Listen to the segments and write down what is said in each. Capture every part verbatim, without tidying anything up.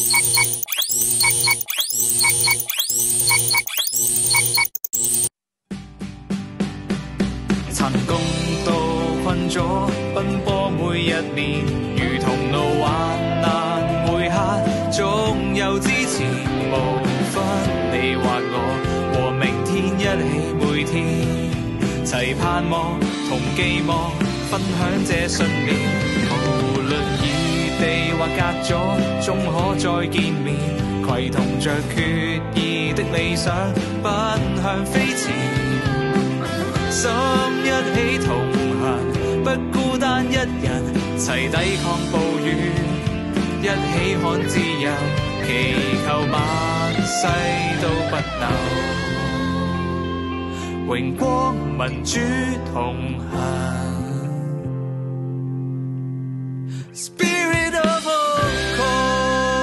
曾共度困阻，奔波每一年，如同路患難回客，總有支持，無分你或我，和明天一起每天，齊盼望同寄望，分享這信念，無論異地或隔阻，終可再見面，攜同着決意的理想，奔向飛前。心一起同行，不孤單一人，齊抵抗暴雨，一起看自由，祈求萬世都不朽，榮光民主同行。Spirit of Accord。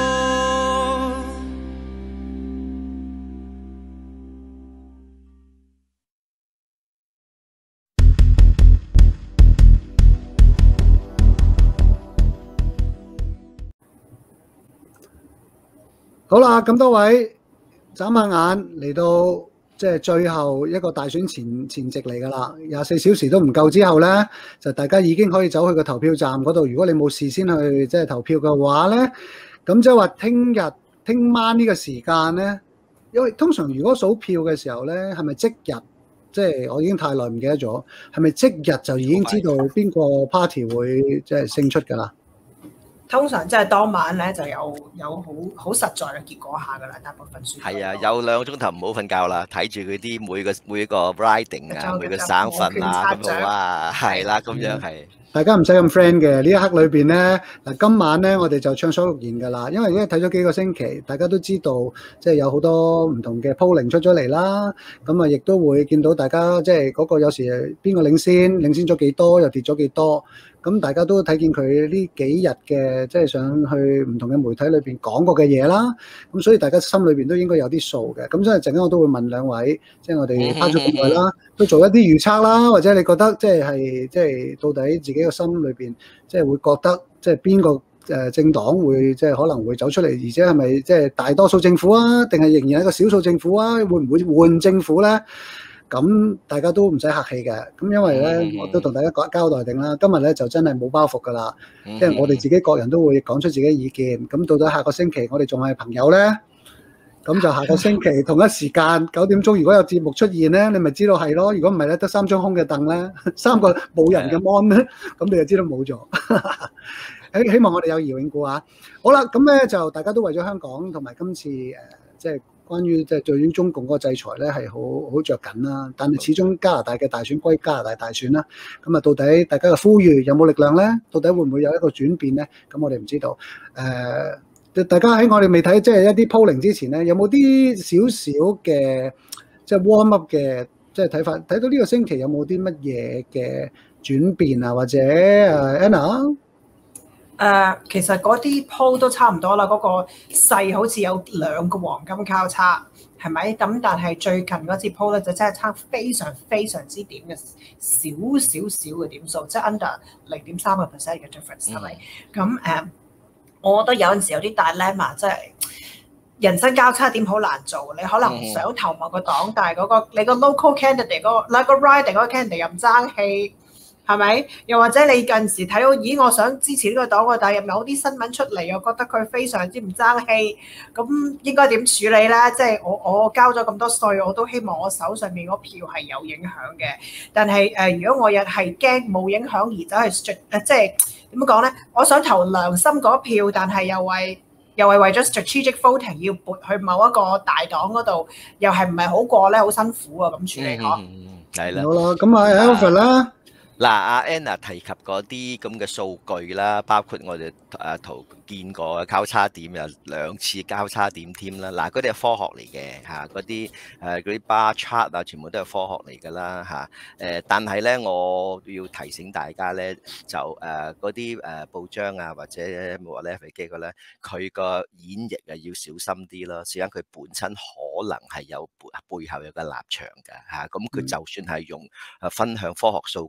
好啦，咁多位眨下眼嚟到即係最後一個大選前前夕嚟噶啦，廿四小時都唔夠之後呢，就大家已經可以走去個投票站嗰度。如果你冇事先去即係投票嘅話呢，咁即係話聽日聽晚呢個時間呢，因為通常如果數票嘅時候呢，係咪即日？即係我已經太耐唔記得咗，係咪即日就已經知道邊個 party 會即係勝出㗎啦？ 通常即係當晚咧就有有好好實在嘅結果下㗎啦，大部分選係啊，有兩個鐘頭唔好瞓覺啦，睇住佢啲每個每個 riding 啊，每個省份啊咁好啊，係啦，咁樣係。大家唔使咁 friend 嘅呢一刻裏邊咧，嗱今晚咧我哋就暢所欲言㗎啦，因為已經睇咗幾個星期，大家都知道即係有好多唔同嘅 polling 出咗嚟啦，咁啊亦都會見到大家即係嗰個有時邊個領先，領先咗幾多，又跌咗幾多。咁大家都睇見佢呢幾日嘅即係上去唔同嘅媒體裏邊講過嘅嘢啦，咁所以大家心裏邊都應該有啲數嘅。咁所以陣間我都會問兩位，即係我哋花咗咁耐啦，都做一啲預測啦，或者你覺得即係係即係到底自己個心裏邊即係會覺得即係邊個誒政黨會即係可能會走出嚟，而且係咪即係大多數政府啊，定係仍然係一個少數政府啊？會唔會換政府咧？咁大家都唔使客氣嘅，咁因為咧我都同大家講交代定啦，今日咧就真係冇包袱噶啦，即係我哋自己各人都會講出自己意見。咁到底下個星期我哋仲係朋友咧，咁就下個星期同一時間九點鐘如果有節目出現咧，你咪知道係咯。如果唔係咧，得三張空嘅凳咧，三個冇人嘅 mon 咧，咁你就知道冇咗。希希望我哋有疑永故啊！好啦，咁咧就大家都為咗香港同埋今次誒即係。關於即係對於中共嗰個制裁咧係好好著緊啦，但係始終加拿大嘅大選歸加拿大大選啦，咁啊到底大家嘅呼籲有冇力量咧？到底會唔會有一個轉變咧？咁我哋唔知道。誒、呃，大家喺我哋未睇即係一啲 polling 之前咧，有冇啲少少嘅即係 warm up 嘅即係睇法？睇到呢個星期有冇啲乜嘢嘅轉變啊？或者誒 Anna？ 誒、uh, 其實嗰啲 poll 都差唔多啦，嗰、那個勢好似有兩個黃金交叉，係咪？咁但係最近嗰次 poll 咧就真係差非常非常之點嘅少少少嘅點數，即係 under 零點三個 percent 嘅 difference 係咪？咁誒、uh, 我覺得有陣時有啲 dilemma， 即係人生交叉點好難做，你可能想投某個黨，但係嗰、那個你個 local candidate 嗰、那個 local riding 嗰個 candidate 又唔爭氣。係咪？又或者你近時睇到，咦？我想支持呢個黨，但係入某啲新聞出嚟，又覺得佢非常之唔爭氣，咁應該點處理咧？即係我我交咗咁多稅，我都希望我手上面嗰票係有影響嘅。但係誒、呃，如果我又係驚冇影響而走去誒，即係點講咧？我想投良心嗰票，但係又為又係為咗 strategic voting 要撥去某一個大黨嗰度，又係唔係好過咧？好辛苦啊！咁處理嗬。 係啦。 好啦，咁啊 Alfred 啦。 嗱，阿 Anna 提及嗰啲咁嘅數據啦，包括我哋誒圖見過嘅交叉點有兩次交叉點添啦。嗱，嗰啲係科學嚟嘅嚇，嗰啲誒嗰啲 bar chart 啊，全部都係科學嚟㗎啦嚇。誒，但係咧，我要提醒大家咧，就誒嗰啲誒報章啊，或者冇話咧飛機嘅咧，佢個演繹啊要小心啲咯。事關佢本身可能係有背背後有個立場㗎嚇。咁佢就算係用誒分享科學數據都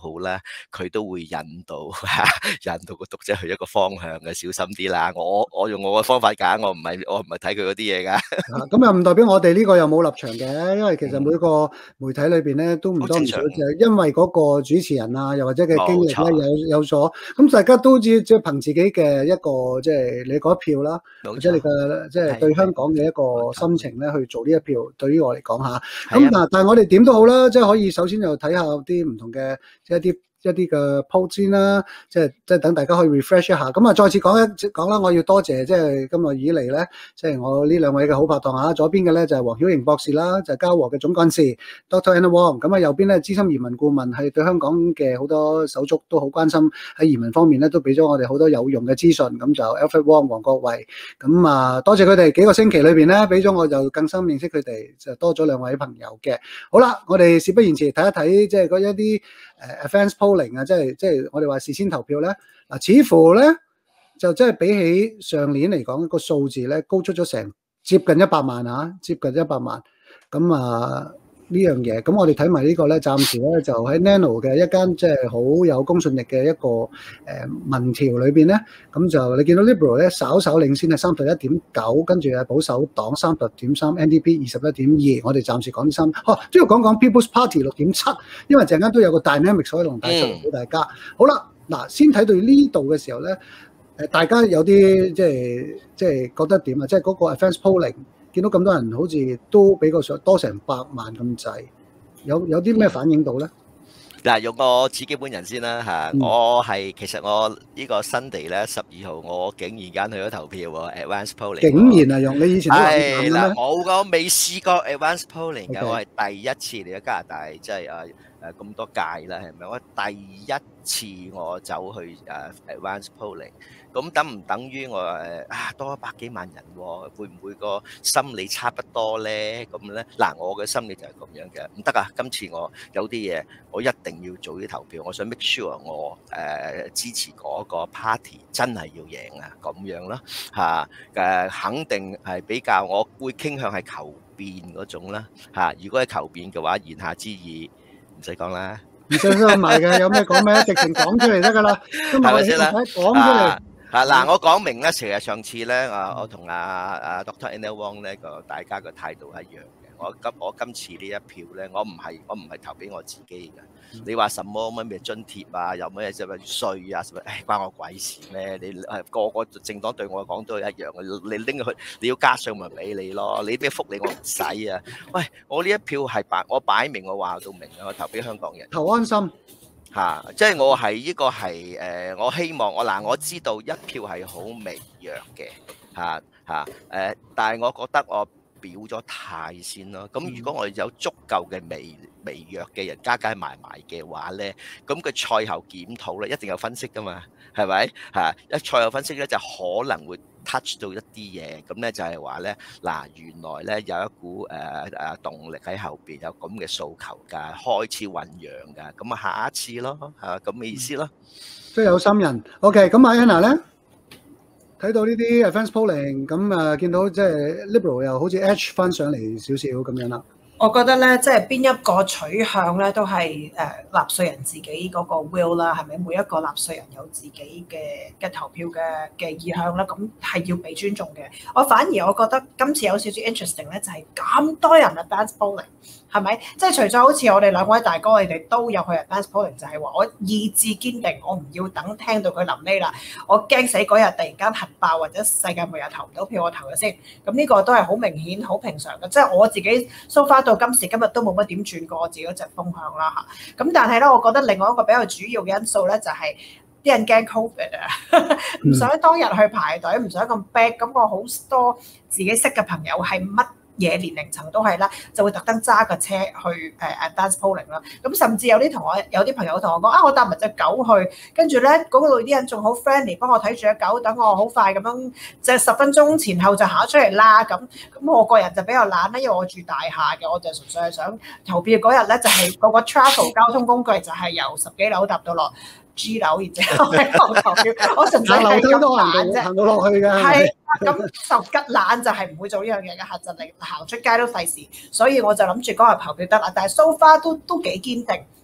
好啦，佢都會引導引導個讀者去一個方向嘅，小心啲啦。我我用我嘅方法揀，我唔係我唔係睇佢嗰啲嘢㗎。 咁又唔代表我哋呢個又冇立場嘅，因為其實每個媒體裏邊咧都唔多唔少，就係因為嗰個主持人啊，又或者嘅經歷咧有有所，咁大家都知即係憑自己嘅一個即係你嗰一票啦，或者你嘅即係對香港嘅一個心情咧去做呢一票。對於我嚟講嚇，咁嗱，但係我哋點都好啦，即係可以首先就睇下啲唔同嘅即係一啲。一啲嘅 post 先啦，即係即係等大家可以 refresh 一下。咁啊，再次講一講啦，我要多謝即係今日以嚟咧，即係我呢兩位嘅好拍檔嚇。左邊嘅咧就係黃曉瑩博士啦，就係嘉禾嘅總幹事 Doctor Anna Wong。咁啊，右邊咧資深移民顧問，係對香港嘅好多手足都好關心，喺移民方面咧都俾咗我哋好多有用嘅資訊。咁就 Alfred Wong 黃國衛。咁啊，多謝佢哋幾個星期裏邊咧，俾咗我就更深認識佢哋，就多咗兩位朋友嘅。好啦，我哋事不宜遲，睇一睇即係嗰一啲誒 advance polling 啊，即係即係我哋話事先投票咧，嗱，似乎咧就即係比起上年嚟講個數字咧高出咗成接近一百萬啊，接近一百萬。咁啊呢樣嘢，咁我哋睇埋呢個咧，暫時咧就喺 Nano 嘅一間即係好有公信力嘅一個誒民調裏邊咧，咁就你見到 Liberal 咧稍稍領先係三十一點九，跟住係保守黨三十點三 ，N D P 二十一點二，我哋暫時講三，哦，都要講講 People's Party 六點七，因為陣間都有個 dynamic 可以同大家俾大家。好啦，嗱，先睇到呢度嘅時候咧，誒大家有啲即係即係覺得點啊？即係嗰個 advance polling。見到咁多人好似都比較上多成百萬咁滯，有有啲咩反映到咧？ 嗱，用我自己本人先啦嚇，嗯、我係其實我呢個 Sunday 咧十二號，我竟然間去咗投票喎 ，advance polling。竟然啊，用你以前都係啦，冇個未試過 advance polling 嘅， Okay. 我係第一次嚟咗加拿大，即係啊誒咁多屆啦，係咪？我第一次我走去誒 advance polling。咁等唔等於我誒啊多一百幾萬人喎？會唔會個心理差不多咧？咁咧嗱，我嘅心理就係咁樣嘅，唔得啊！今次我有啲嘢，我一定要做啲投票，我想 make sure 我誒、呃、支持嗰個 party 真係要贏啊！咁樣啦嚇誒，肯定係比較，我會傾向係求變嗰種啦嚇。如果係求變嘅話，言下之意唔使講啦，唔使收埋嘅，有咩講咩，直情講出嚟得㗎啦，係咪先啦？講出嚟。啊嗱，我講明咧，其實上次咧，啊，我同阿阿 Doctor Anna Wong 咧個大家嘅態度一樣嘅。我今我今次呢一票咧，我唔係我唔係投俾我自己嘅。嗯、你話什麼乜嘢津貼啊，有乜嘢什麼稅啊，什麼誒關我鬼事咩？你誒個個政黨對我講都係一樣嘅。你拎去，你要加稅咪俾你咯。你咩福利我唔使啊。喂，我呢一票係擺我擺明我話到明啊，我投俾香港人。投安心。嚇、啊！即係我係呢個係誒、呃，我希望我嗱，我知道一票係好微弱嘅嚇嚇誒，但係我覺得我表咗態先咯。咁如果我有足夠嘅微微弱嘅人加加埋埋嘅話咧，咁佢賽後檢討咧一定有分析噶嘛，係咪嚇？一賽後分析咧就可能會 touch 到一啲嘢，咁咧就係話咧嗱，原來咧有一股誒誒、呃、動力喺後邊，有咁嘅訴求㗎，開始醖釀㗎，咁啊下一次咯嚇咁嘅意思咯， 即係有心人。OK，咁阿 Anna 咧睇到呢啲 advance polling，咁啊見到即係 Liberal 又好似 edge 翻上嚟少少咁樣啦。 我覺得咧，即係邊一個取向咧，都係誒納稅人自己嗰個 will 啦，係咪？每一個納稅人有自己嘅嘅投票嘅嘅意向啦，咁係要被尊重嘅。我反而我覺得今次有少少 interesting 咧，就係咁多人 advance polling，係咪？即係除咗好似我哋兩位大哥，你哋都有去 advance polling，就係話我意志堅定，我唔要等聽到佢臨尾啦，我驚死嗰日突然間核爆或者世界末日投唔到票，我投咗先。咁呢個都係好明顯、好平常嘅，即係我自己 so far 到今時今日都冇乜點轉過我自己嗰隻風向啦嚇，咁但係咧，我覺得另外一個比較主要嘅因素咧，就係啲人驚 Covid 啊，唔想當日去排隊，唔想咁逼，咁我好多自己識嘅朋友係乜嘢年齡層都係啦，就會特登揸個車去誒 advance polling 啦。咁甚至有啲同學有啲朋友同我講啊，我帶埋隻狗去，跟住咧嗰度啲人仲好 friendly，幫我睇住隻狗，等我好快咁樣，即係十分鐘前後就行出嚟啦。咁咁我個人就比較懶啦，因為我住大廈嘅，我就純粹係想投票嗰日咧，就係個個 travel 交通工具就係由十幾樓搭到落G 樓，然之後喺度投票。我純粹係咁懶啫，行到落去㗎。係咁就吉懶就係唔會做呢樣嘢嘅嚇，就嚟行出街都費事，所以我就諗住嗰日投票得啦。但係 so far 都都幾堅定，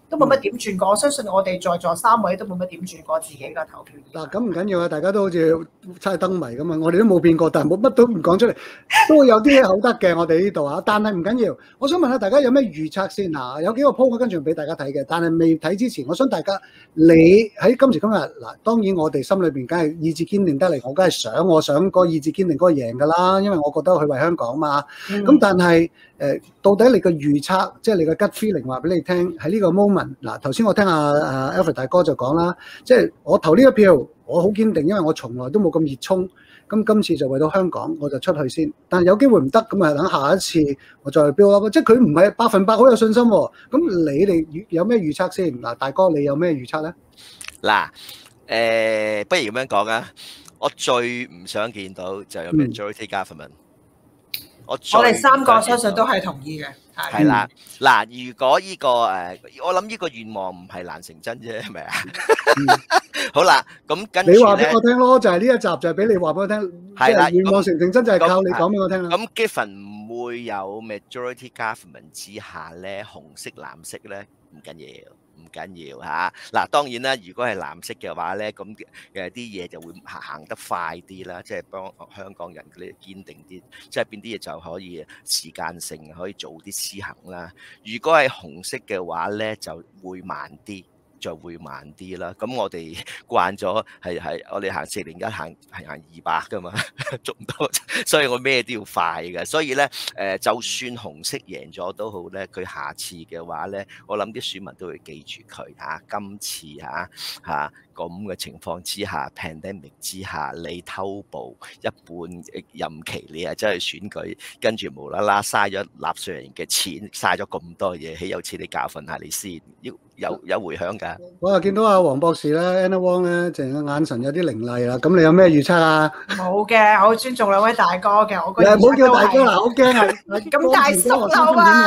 都冇乜點轉過。我相信我哋在座三位都冇乜點轉過自己嘅投票。 嗱，咁唔緊要啊，大家都好似猜燈謎咁啊，我哋都冇變過，但係冇乜都唔講出嚟，都會有啲嘢好得嘅，我哋呢度啊。但係唔緊要，我想問下大家有咩預測先嗱？有幾個 po 我跟住俾大家睇嘅，但係未睇之前，我想大家你喺今時今日嗱，當然我哋心裏邊梗係意志堅定得嚟，我梗係想我想嗰個意志堅定嗰個贏㗎啦，因為我覺得佢為香港嘛。咁、嗯、但係誒、呃，到底你嘅預測，即係你嘅 gut feeling 話俾你聽，喺呢個 moment 嗱，頭先我聽阿阿 Alfred 大哥就講啦，即係我投呢一票，我好堅定，因為我從來都冇咁熱衷。咁今次就為到香港，我就出去先。但係有機會唔得，咁啊等下一次我再標啦。即係佢唔係百分百好有信心喎。咁你哋有咩預測先？嗱，大哥你有咩預測咧？ 嗱，誒，不如咁樣講啊！我最唔想見到就有 majority government。我我哋三個相信都係同意嘅。 係啦，嗱，如果呢個誒，我諗呢個願望唔係難成真啫，係咪啊？好啦，咁跟住咧， 你話俾我聽咯，就係呢一集就係俾你話俾我聽， 係啦， 願望成成真就係靠你講俾我聽啦。 咁 given 唔會有 majority government 之下咧，紅色藍色咧唔緊要。唔緊要嚇，嗱當然啦，如果係藍色嘅話咧，咁誒啲嘢就會行得快啲啦，即係幫香港人嗰啲堅定啲，即係邊啲嘢就可以時間性可以早啲施行啦。如果係紅色嘅話咧，就會慢啲。就會慢啲啦，咁我哋慣咗係係我哋行四零一行係行二百噶嘛，仲多，所以我咩都要快嘅，所以咧誒、呃，就算紅色贏咗都好咧，佢下次嘅話咧，我諗啲選民都會記住佢嚇，今次嚇嚇咁嘅情況之下 pandemic 之下，你偷步一半任期，你係真係選舉，跟住無啦啦嘥咗納稅人嘅錢，嘥咗咁多嘢，豈有此理教訓下你先，要有有迴響㗎。 我又見到阿黃博士咧 Anna Wong 咧，淨係眼神有啲凌厲啦。咁你有咩預測啊？ 冇嘅，我好尊重兩位大哥嘅。我覺得唔好叫大哥啦，好驚啊！ 咁大叔流啊！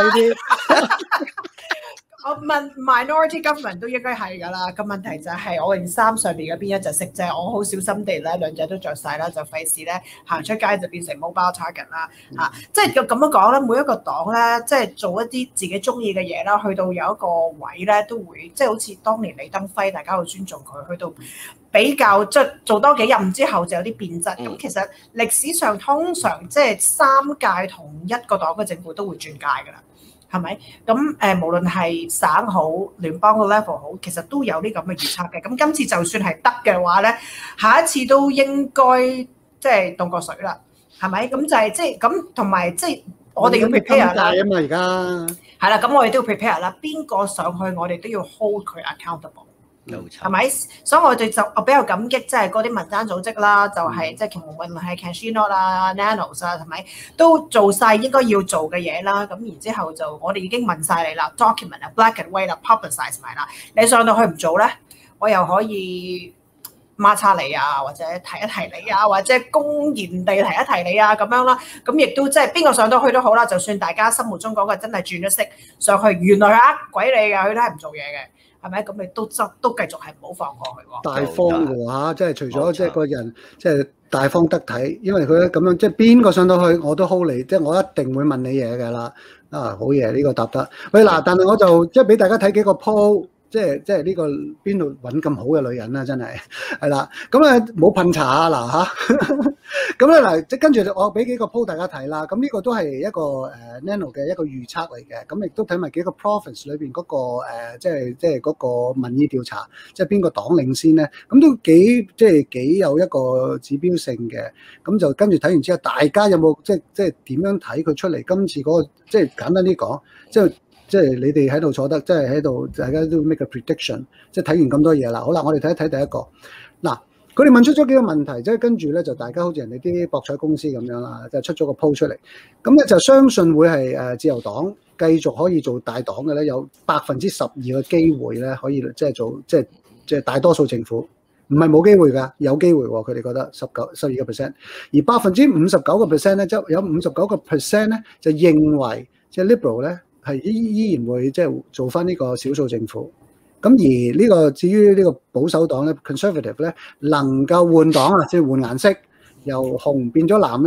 我問 minority government 都應該係㗎啦。個問題就係我件衫上邊嘅邊一隻色啫。我好小心地咧，兩隻都着晒啦，就費事咧行出街就變成 mobile target 啦。嚇、嗯，即係咁樣講咧，每一個黨咧，即係做一啲自己中意嘅嘢啦，去到有一個位咧，都會即係好似當年李登輝，大家好尊重佢，去到比較即係做多幾任之後就有啲變質。咁、嗯、其實歷史上通常即係三屆同一個黨嘅政府都會轉屆㗎啦。係咪？咁誒，無論係省好、聯邦嘅 level 好，其實都有啲咁嘅預測嘅。咁今次就算係得嘅話咧，下一次都應該即係凍過水啦，係咪？咁就係即係咁，同埋即係我哋要 prepare 啦。 啊嘛，而家係啦，咁我哋都要 prepare 啦。邊個上去，我哋都要 hold 佢 accountable。係咪？所以我哋就我比較感激，即係嗰啲民間組織啦，就係即係無論係 Casino 啦、Nanos 啊，係咪都做晒應該要做嘅嘢啦？咁然之後就我哋已經問晒你啦 ，document 啊、black and white 啦、publicize 埋啦。你上到去唔做咧，我又可以抹叉你啊，或者提一提你啊，或者公然地提一提你啊，咁樣啦。咁亦都即係邊個上到去都好啦，就算大家心目中講嘅真係轉咗色上去，原來係呃鬼你㗎，佢都係唔做嘢嘅。係咪咁？你都執都繼續係唔好放過佢喎。 大方嘅嚇，即係除咗即係個人，即係大方得體，因為佢咧咁樣，即係邊個上到去我都 hold 你，即係我一定會問你嘢㗎啦。啊，好嘢，呢個答得。喂嗱，但係我就即係俾大家睇幾個 po。即係即係呢個邊度揾咁好嘅女人啦，真係係啦。咁咧冇噴茶啊嗱嚇。咁咧嗱，即係跟住我俾幾個 po 大家睇啦。咁呢個都係一個誒 Nano 嘅一個預測嚟嘅。咁亦都睇埋幾個 province 裏邊嗰個誒，即係即係嗰個民意調查，即係邊個黨領先咧？咁都幾即係幾有一個指標性嘅。咁就跟住睇完之後，大家有冇即係即係點樣睇佢出嚟？今次嗰個即係簡單啲講，即係。即係你哋喺度坐得，即係喺度，大家都 make a prediction。即係睇完咁多嘢啦，好啦，我哋睇一睇第一個。嗱，佢哋問出咗幾個問題，即係跟住咧就大家好似人哋啲博彩公司咁樣啦，就出咗個 post 出嚟。咁咧就相信會係誒自由黨繼續可以做大黨嘅咧，有百分之十二嘅機會咧可以即係做即係即係大多數政府，唔係冇機會㗎，有機會喎。佢哋覺得十九十二個 percent，而百分之五十九個 percent 咧，即係有五十九個 percent 咧就認為即係 liberal 咧。係依依然會即係做翻呢個少數政府，咁而呢個至於呢個保守黨咧 conservative 咧能夠換黨啊，即係換顏色，由紅變咗藍咧，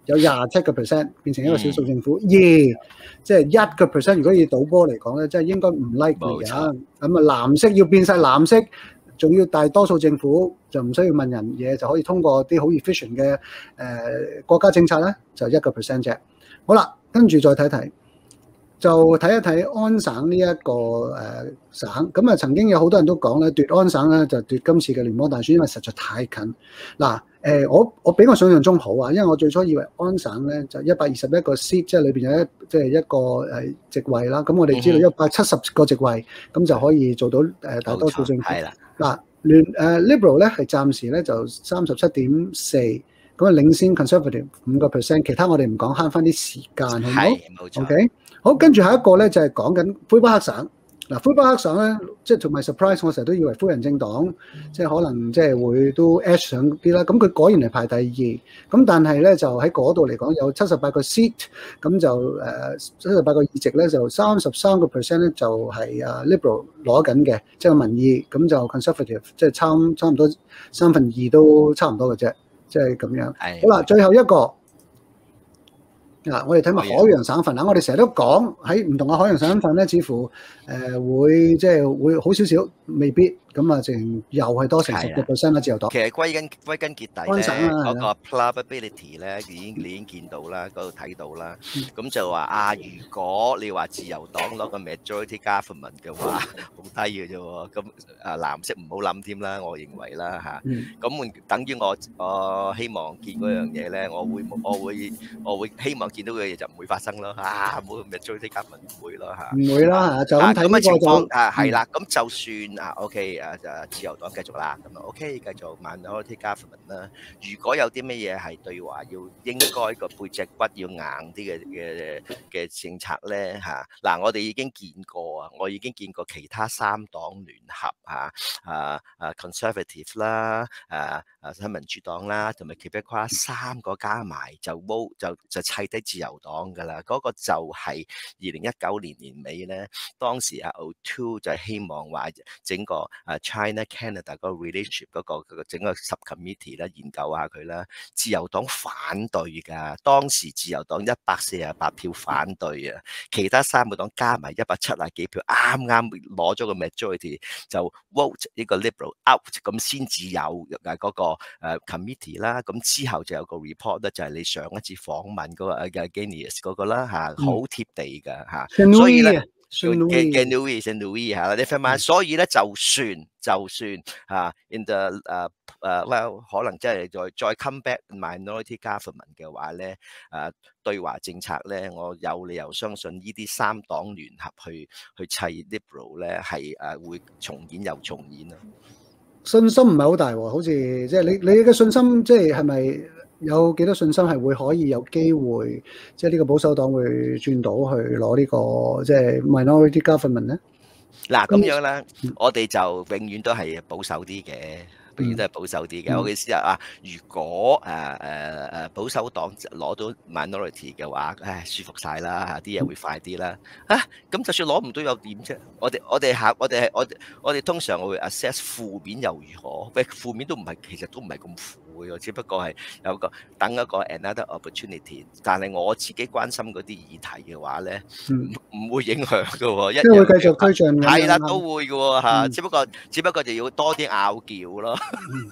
有廿七個 percent 變成一個少數政府。二即係一個 percent，如果以賭波嚟講咧，即係應該唔 likely 嘅。咁啊，藍色要變晒藍色，仲要大多數政府就唔需要問人嘢，就可以通過啲好 efficient 嘅誒、呃、國家政策咧，就一個 percent 啫。好啦，跟住再睇睇。就睇一睇安省呢一個誒省，咁啊曾經有好多人都講咧，奪安省咧就奪今次嘅聯邦大選，因為實在太近。嗱誒，我我比我想象中好啊，因為我最初以為安省咧就一百二十一個 seat，即係裏邊有一即係一個誒席位啦。咁我哋知道一百七十個席位，咁就可以做到誒大多數政府。係啦。嗱聯誒 Liberal 咧係暫時咧就三十七點四，咁啊領先 Conservative 五個 percent， 其他我哋唔講，慳翻啲時間，好唔好？係冇錯。OK。好，跟住下一個咧就係講緊魁北克省。嗱，魁北克省咧，即係同埋 surprise，我成日都以為灰人政黨即係可能即係會都 edge 上啲啦。咁佢果然係排第二。咁但係咧就喺嗰度嚟講有七十八個 seat，咁就誒七十八個議席咧就三十三個 percent 咧就係啊 Liberal 攞緊嘅，即係民意。咁就 Conservative 即係差差唔多三分二都差唔多嘅啫，即係咁樣。好啦，最後一個。嗱，我哋睇埋海洋省份啦。我哋成日都講喺唔同嘅海洋省份咧，似乎誒會即係會好少少，未必咁啊，淨又係多成十個 percent 啦，自由黨。 其實歸根歸根結底咧，嗰個 probability 咧已經你已經見到啦，嗰度睇到啦。咁就話啊，如果你話自由黨攞個 majority government 嘅話，好低嘅啫喎。咁啊藍色唔好諗添啦，我認為啦嚇。咁等於我我希望見嗰樣嘢咧，我會我會我會希望見到嘅嘢就唔會發生咯。啊，冇 majority government 唔會咯嚇。唔會啦，就咁睇呢個情況啊，係啦。咁就算啊 OK。啊就自由黨繼續啦，咁啊 OK 繼續 minority government 啦。如果有啲乜嘢係對話要應該個背脊骨要硬啲嘅嘅嘅政策咧嚇，嗱我哋已經見過啊，我已經見過其他三黨聯合嚇啊啊 Conservative 啦啊啊新民主黨啦同埋 Quebecois三個加埋就冇就就砌低自由黨㗎啦，嗰個就係二零一九年年尾咧，當時啊 O'Toole 就希望話整個啊 China Canada 嗰個 relationship 嗰個嗰個整個 subcommittee 咧研究下佢啦，自由黨反對㗎，當時自由黨一百四十八票反對啊，其他三個黨加埋一百七十幾票，啱啱攞咗個 majority 就 vote 呢個 liberal out， 咁先至有誒嗰個誒 committee 啦，咁之後就有個 report 咧，就係你上一次訪問嗰個誒 Genius 嗰個啦嚇，好貼地㗎嚇，所以咧。嘅嘅 Louis and Louis 嚇，你明嘛？所以咧，就算就算嚇 in the 誒誒 well 可能即係再再 come back minority government 嘅話咧，誒對華政策咧，我有理由相信呢啲三黨聯合去去砌 Liberal 咧，係誒會重演又重演啊！ 信心唔係好大喎，好似即係你你嘅信心，即係係咪？有幾多信心係會可以有機會，即係呢個保守黨會轉到去攞呢個即係 minority government 咧？ 嗱咁樣咧，我哋就永遠都係保守啲嘅，永遠都係保守啲嘅。我嘅意思係啊，如果誒誒誒保守黨攞到 minority 嘅話，唉舒服曬啦嚇，啲嘢會快啲啦。啊，咁就算攞唔到又點啫？我哋我哋考我哋係我我哋通常會 assess 負面又如何？喂，負面都唔係，其實都唔係咁負。只不過係有個等一個 another opportunity， 但係我自己關心嗰啲議題嘅話咧，唔唔會影響嘅喎，一樣會繼續推進嘅， 係啦，都會嘅喎嚇，只不過只不過就要多啲拗撬咯。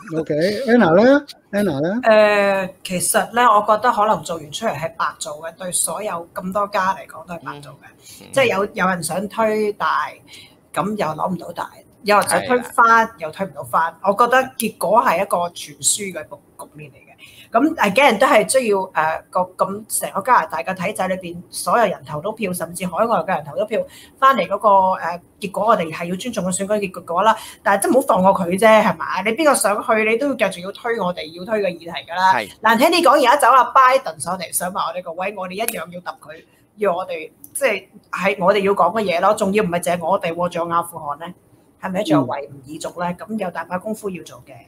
OK，Anna 咧，Anna 咧， 誒，其實咧，我覺得可能做完出嚟係白做嘅，對所有咁多家嚟講都係白做嘅，即係有有人想推大，咁又攞唔到大。又或者推翻又推唔到翻，我覺得結果係一個全輸嘅局局面嚟嘅。咁誒嘅人都係需要誒個咁成個加拿大嘅體制裏邊，所有人投到票，甚至海外嘅人投到票，翻嚟嗰個誒結果，我哋係要尊重個選舉結果啦。但係真係唔好放過佢啫，係嘛？你邊個想去，你都要繼續要推我哋要推嘅議題㗎啦。係難聽啲講，而家走啦，Biden 上嚟想話我哋個位，我哋一樣要揼佢，要我哋即係係我哋要講嘅嘢咯。仲要唔係淨係我哋喎，仲有阿富汗咧。係咪仲有維吾爾族咧？咁有大把功夫要做嘅。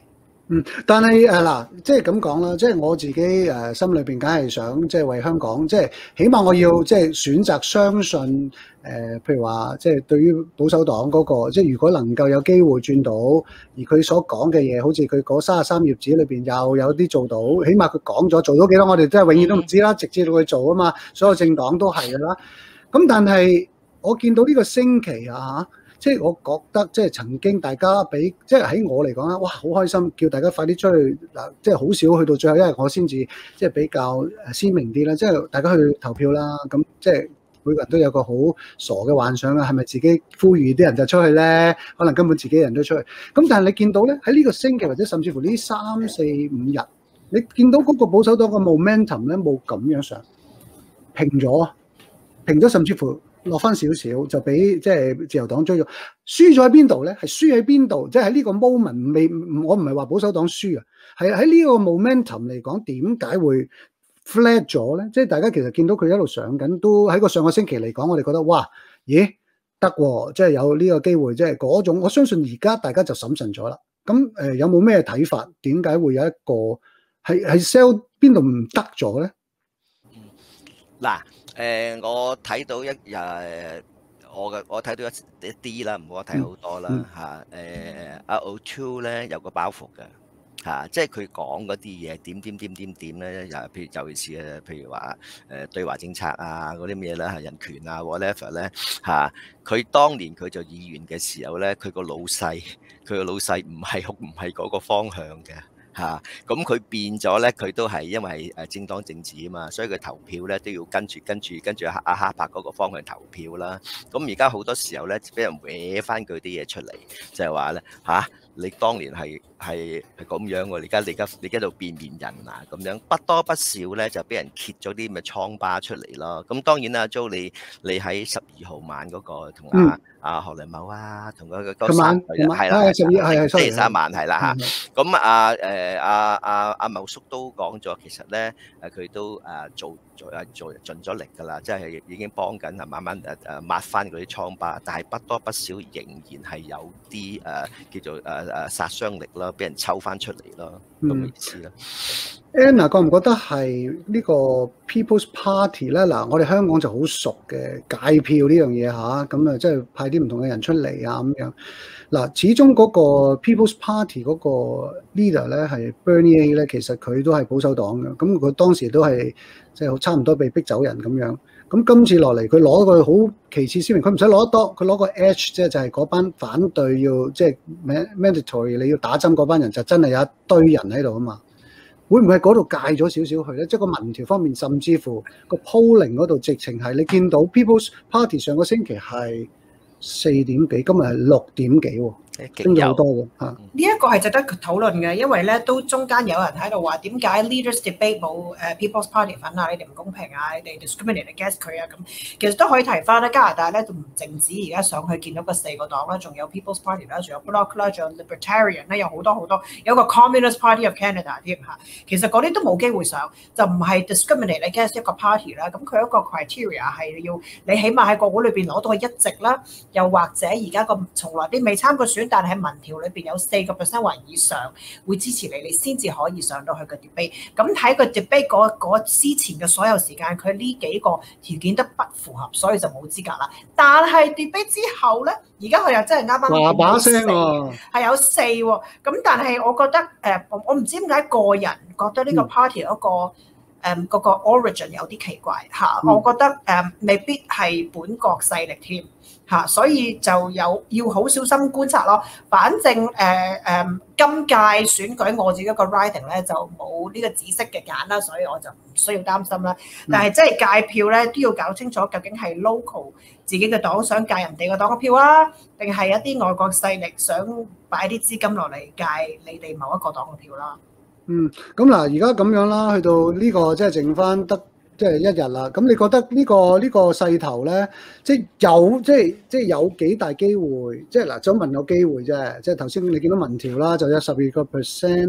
嗯，但係誒嗱，即係咁講啦，即係我自己誒、呃、心裏邊梗係想即係為香港，即係起碼我要即係選擇相信誒、呃，譬如話即係對於保守黨嗰、那個，即係如果能夠有機會轉到，而佢所講嘅嘢，好似佢嗰三十三頁紙裏邊又有啲做到，起碼佢講咗做到幾多，我哋真係永遠都唔知啦，直至到佢做啊嘛，所有政黨都係㗎啦。咁但係我見到呢個星期啊〜即係我覺得，即係曾經大家俾，即係喺我嚟講啦，哇，好開心，叫大家快啲出去嗱，即係好少去到最後，因為我先至即係比較誒鮮明啲啦，即係大家去投票啦，咁即係每個人都有個好傻嘅幻想啦，係咪自己呼籲啲人就出去咧？可能根本自己人都出去。咁但係你見到咧，喺呢個星期或者甚至乎呢三四五日，你見到嗰個保守黨嘅 momentum 咧冇咁樣上，平咗，平咗，甚至乎落翻少少就俾即係自由黨追咗，輸咗喺邊度咧？係輸喺邊度？即係喺呢個 moment 未，我唔係話保守黨輸啊，係喺呢個 momentum 嚟講，點解會 flat 咗咧？即係大家其實見到佢一路上緊，都喺個上個星期嚟講，我哋覺得哇，咦得喎，即係有呢個機會，即係嗰種。我相信而家大家就審慎咗啦。咁誒、呃、有冇咩睇法？點解會有一個係係 sell 邊度唔得咗咧？ 嗱。誒、呃，我睇到一誒、呃，我嘅我睇到一一啲啦，唔好話睇好多啦嚇。誒阿 O'Toole 咧有個包袱嘅嚇，即係佢講嗰啲嘢點點點點點咧，又譬如尤其是誒，譬如話誒對華政策啊嗰啲咩咧，係人權啊 whatever 咧嚇。佢當年佢做議員嘅時候咧，佢個老細佢個老細唔係唔係嗰個方向嘅。嚇，咁佢變咗咧，佢都係因為誒政黨政治啊嘛，所以佢投票咧都要跟住跟住跟住阿阿哈柏嗰個方向投票啦。咁而家好多時候咧，俾人搲翻佢啲嘢出嚟，就係話咧嚇，你當年係係係咁樣喎，而家你而家你而家度變面人啊咁樣，不多不少咧就俾人揭咗啲咁嘅瘡疤出嚟咯。咁當然啦，Jo 你你喺十二號晚嗰個同阿阿何良某啊，同嗰個嗰三個人係啦， 十二係係星期三晚係啦嚇。咁啊誒阿阿阿茂叔都講咗，其實咧誒佢都誒做做誒做盡咗力㗎啦，即係已經幫緊啊慢慢誒誒抹翻嗰啲瘡疤，但係不多不少仍然係有啲誒叫做誒誒殺傷力啦，俾人抽翻出嚟咯，咁嘅意思啦。 Anna 覺唔覺得係呢個 People's Party 咧？嗱，我哋香港就好熟嘅界票呢樣嘢嚇，咁啊即係派啲唔同嘅人出嚟啊咁樣。嗱，始終嗰個 People's Party 嗰個 leader 咧係 Bernie A 咧，其實佢都係保守黨嘅，咁佢當時都係即係差唔多被逼走人咁樣。咁今次落嚟，佢攞個好其次鮮明，佢唔使攞得多，佢攞個 H 即係就係嗰班反對要即係 mandatory 你要打針嗰班人，就真係有一堆人喺度啊嘛。會唔會喺嗰度戒咗少少去咧？即係個民調方面，甚至乎個 polling 嗰度直情係你見到 People's Party 上個星期係四點幾，今日係六點幾喎，升咗好多喎嚇。 呢一個係值得討論嘅，因為咧都中間有人喺度話點解 Leaders Debate 冇誒 People's Party 份啊？你哋唔公平啊！你哋 discriminate against 佢啊咁。其實都可以提翻咧，加拿大咧就唔淨止而家上去見到個四個黨啦，仲有 People's Party 啦，仲有 Bloc 啦，仲有 Libertarian 咧，有好多好多，有個 Communist Party of Canada 添嚇。其實嗰啲都冇機會上，就唔係 discriminate against 一個 party 啦。咁佢一個 criteria 係要你起碼喺國會裏邊攞到個一席啦，又或者而家個從來啲未參過選，但係喺民調裏邊有四個 percent 或以上會支持你，你先至可以上到去個 debate。咁睇個 debate 嗰嗰之前嘅所有時間，佢呢幾個條件都不符合，所以就冇資格啦。但係 debate 之後咧，而家佢又真係啱啱話把聲喎， 係有四喎。咁但係我覺得誒，我我唔知點解個人覺得呢個 party 嗰個誒嗰個 origin 有啲奇怪嚇。我覺得誒未必係本國勢力添。嚇，所以就有要好小心觀察咯。反正誒誒、呃，今屆選舉我自己個 riding 咧就冇呢個紫色嘅揀啦，所以我就唔需要擔心啦。但係即係界票咧都要搞清楚，究竟係 local 自己嘅黨想界人哋個黨嘅票啊，定係一啲外國勢力想擺啲資金落嚟界你哋某一個黨嘅票啦。 嗯，咁嗱，而家咁樣啦，去到呢個即係剩翻得。即係一日啦，咁你覺得呢個呢個勢頭咧，即係有即係即係有幾大機會？即係嗱，想問有機會啫。即係頭先你見到民調啦，就有十二個 percent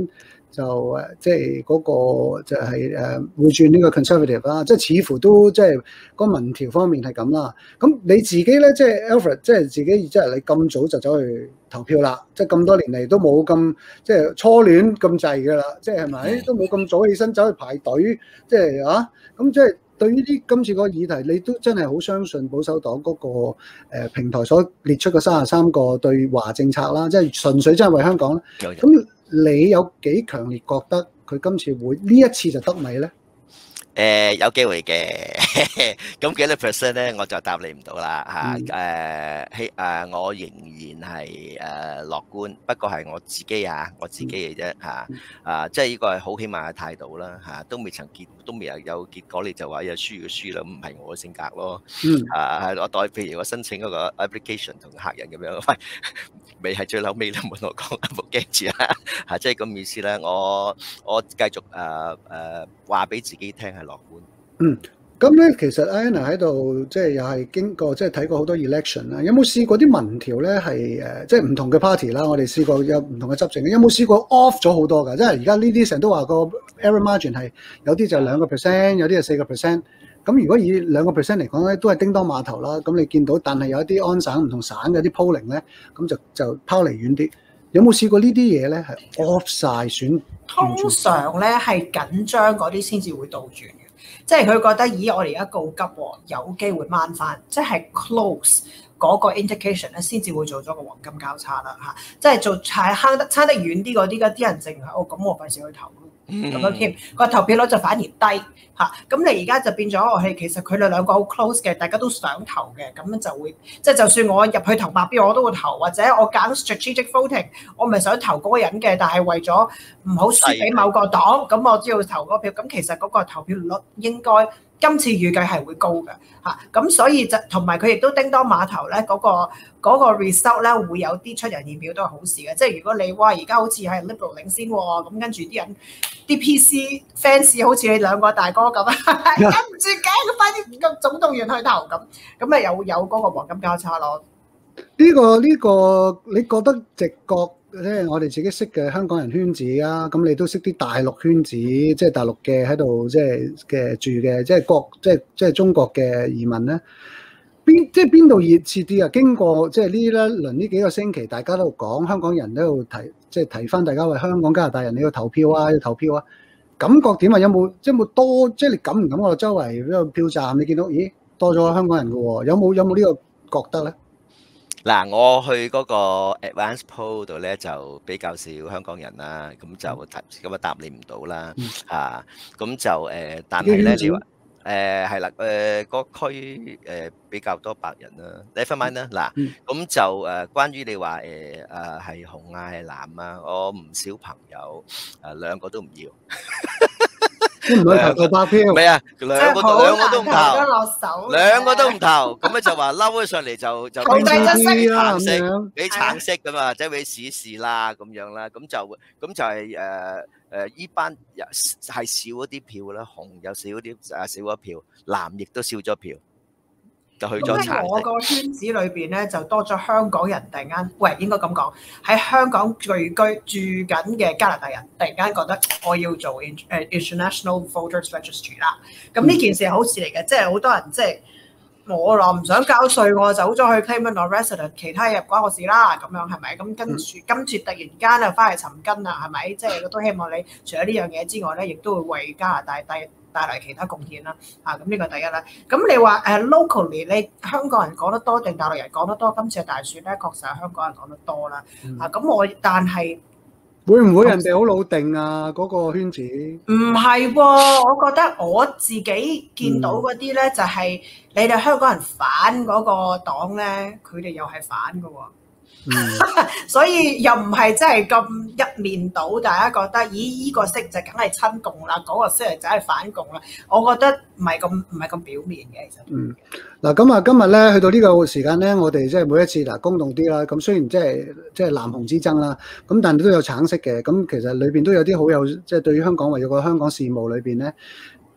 就誒即係嗰個就係誒會轉呢個 conservative 啦，即係似乎都即係個民調方面係咁啦。咁你自己咧，即係 Alfred，即係自己即係你咁早就走去投票啦，即係咁多年嚟都冇咁即係初戀咁滯㗎啦，即係係咪都冇咁早起身走去排隊，即係啊咁即係。對於啲今次個議題，你都真係好相信保守黨嗰個誒平台所列出嘅三十三個對華政策啦，即係純粹真係為香港啦。咁你有幾強烈覺得佢今次會呢一次就得米咧？ 誒有機會嘅，咁幾多 percent 咧？我就答你唔到啦嚇。誒希誒，我仍然係誒樂觀，不過係我自己啊，我自己嘅啫嚇。啊，即係呢個係好起碼嘅態度啦嚇，都未曾結，都未有有結果，你就話有輸就輸啦，唔係我嘅性格咯。嗯。啊，係我代譬如我申請嗰個 application 同客人咁樣，喂，未係最後尾都唔好同我講，唔好驚住啦嚇，即係咁意思咧。我我繼續誒誒話俾自己聽係樂觀。 嗯，咁咧其實 Anna 喺度即係又係經過即係睇過好多 election 啦，有冇試過啲民調咧係誒即係唔同嘅 party 啦？我哋試過有唔同嘅執政，有冇試過 off 咗好多㗎？即係而家呢啲成日都話個 error margin 係有啲就兩個 percent，有啲就四個 percent。咁如果以兩個 percent 嚟講咧，都係叮當碼頭啦。咁你見到，但係有一啲安省唔同省嘅啲 polling 咧，咁就就拋離遠啲。有冇試過呢啲嘢咧係 off 晒選？ 通常咧係緊張嗰啲先至會倒轉嘅，即係佢覺得咦我哋而家告急喎，有機會掹翻，即係 close 嗰個 indication 咧先至會做咗個黃金交叉啦嚇，即係做係慳得差得遠啲嗰啲嘅啲人淨係哦咁我費事去投。咁樣添，個投票率就反而低嚇。咁你而家就變咗，係其實佢哋兩個好 close 嘅，大家都想投嘅，咁樣就會即係就算我入去投白票，我都會投，或者我揀 strategic voting，我唔係想投嗰個人嘅，但係為咗唔好輸俾某個黨，咁我只要投嗰票。咁其實嗰個投票率應該今次預計係會高嘅嚇。咁所以就同埋佢亦都叮當碼頭咧嗰個嗰個 result 咧會有啲出人意表都係好事嘅。即係如果你哇而家好似係 Liberal 領先喎，咁跟住啲人。啲 P C fans 好似你兩個大哥咁啊，忍唔住嘅，佢快啲咁總動員去投咁，咁咪有有嗰個黃金交叉咯。 呢個呢個，你覺得直覺即係我哋自己識嘅香港人圈子啊，咁你都識啲大陸圈子，即係大陸嘅喺度即係嘅住嘅，即係國即係即係中國嘅移民咧。邊即係邊度熱切啲啊？經過即係呢一輪呢幾個星期，大家都講香港人都喺度提，即係提翻大家為香港加拿大人你要投票啊，要投票啊，感覺點啊？有冇即係冇多？即係你感唔感覺周圍呢個票站你見到，咦多咗香港人嘅喎？有冇有冇呢個覺得咧？ 嗱，我去嗰個 advance poll 度咧就比較少香港人啦，咁就答咁啊答你唔到啦嚇，咁就誒，但係咧你話。誒係啦，誒個區誒比較多白人啦。Never mind啦，嗱咁就誒關於你話誒誒係紅啊係藍啊，我唔少朋友誒兩個都唔要， 都唔可以投白票。 唔係啊，兩個兩個都唔投，兩個都唔投，咁咧就話嬲咗上嚟就就俾橙色，俾橙色咁啊，即係俾試試啦咁樣啦，咁就咁就係誒。誒依班係少一啲票啦，紅又少啲啊少咗票，藍亦都少咗票，就去咗橙色。 我個圈子裏邊咧就多咗香港人，突然間，喂應該咁講，喺香港聚居住緊嘅加拿大人，突然間覺得我要做誒 International Voters Registry 啦。咁呢件事係好事嚟嘅，即係好多人即係。我話唔想交稅，我走咗去 claim on resident， 其他嘢唔關我事啦，咁樣係咪？咁跟住今次突然間啊，翻嚟尋根啊，係咪？即係我都希望你除咗呢樣嘢之外咧，亦都會為加拿大帶帶嚟其他貢獻啦。啊，咁呢個第一啦。咁你話誒 locally，你香港人講得多定大陸人講得多？今次嘅大選咧，確實係香港人講得多啦。啊，咁我但係。 會唔會人哋好老定啊？嗰個圈子唔係喎，我覺得我自己見到嗰啲咧，就係你哋香港人反嗰個黨咧，佢哋又係反嘅喎。嗯、所以又唔係真係咁一面倒，大家覺得咦依、這個色就梗係親共啦，嗰、那個色就係反共啦。我覺得唔係咁唔係咁表面嘅，其實。嗯， 嗱咁啊，今日咧去到呢個時間咧，我哋即係每一次嗱公動啲啦。咁雖然即係即係藍紅之爭啦，咁但係都有橙色嘅。咁其實裏邊都有啲好有即係、就是、對於香港為咗個香港事務裏邊咧，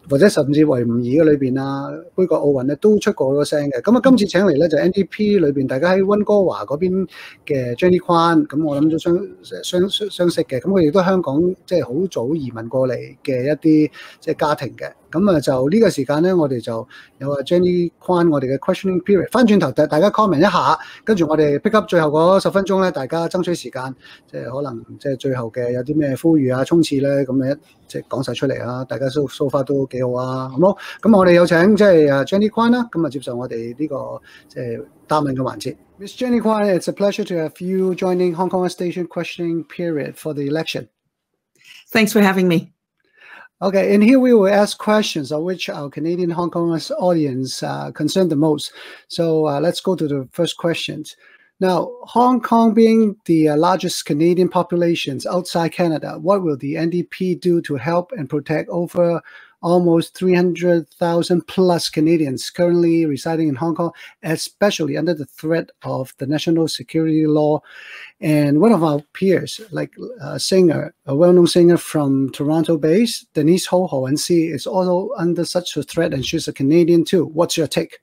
或者甚至維吾爾嘅裏邊啊，杯葛奧運咧都出過好多聲嘅。咁啊，今次請嚟咧就 N D P 裏邊，大家喺溫哥華嗰邊嘅 Jenny Kwan，咁我諗都相相相相識嘅。咁佢亦都香港即係好早移民過嚟嘅一啲即係家庭嘅。咁啊，就呢個時間咧，我哋就有阿 Jenny Kwan，我哋嘅 questioning period。翻轉頭，大大家 comment 一下，跟住我哋 pick up 最後嗰十分鐘咧，大家爭取時間，即係可能即係最後嘅有啲咩呼籲啊、衝刺咧，咁你即係講晒出嚟啊！大家 so so far 都幾好啊，好冇？咁我哋有請即係阿 Jenny Kwan 啦，咁啊接受我哋呢個即係答問嘅環節。Miss Jenny Kwan, it's a pleasure to have you joining Hong Kong Station questioning period for the election. Thanks for having me. Okay, and here we will ask questions of which our Canadian Hong Kongers audience uh, concerned the most. So uh, let's go to the first questions. Now, Hong Kong being the uh, largest Canadian populations outside Canada, what will the N D P do to help and protect over almost three hundred thousand plus Canadians currently residing in Hong Kong, especially under the threat of the national security law? And one of our peers, like a singer, a well-known singer from Toronto base, Denise Ho Ho and C, is also under such a threat, and she's a Canadian too. What's your take?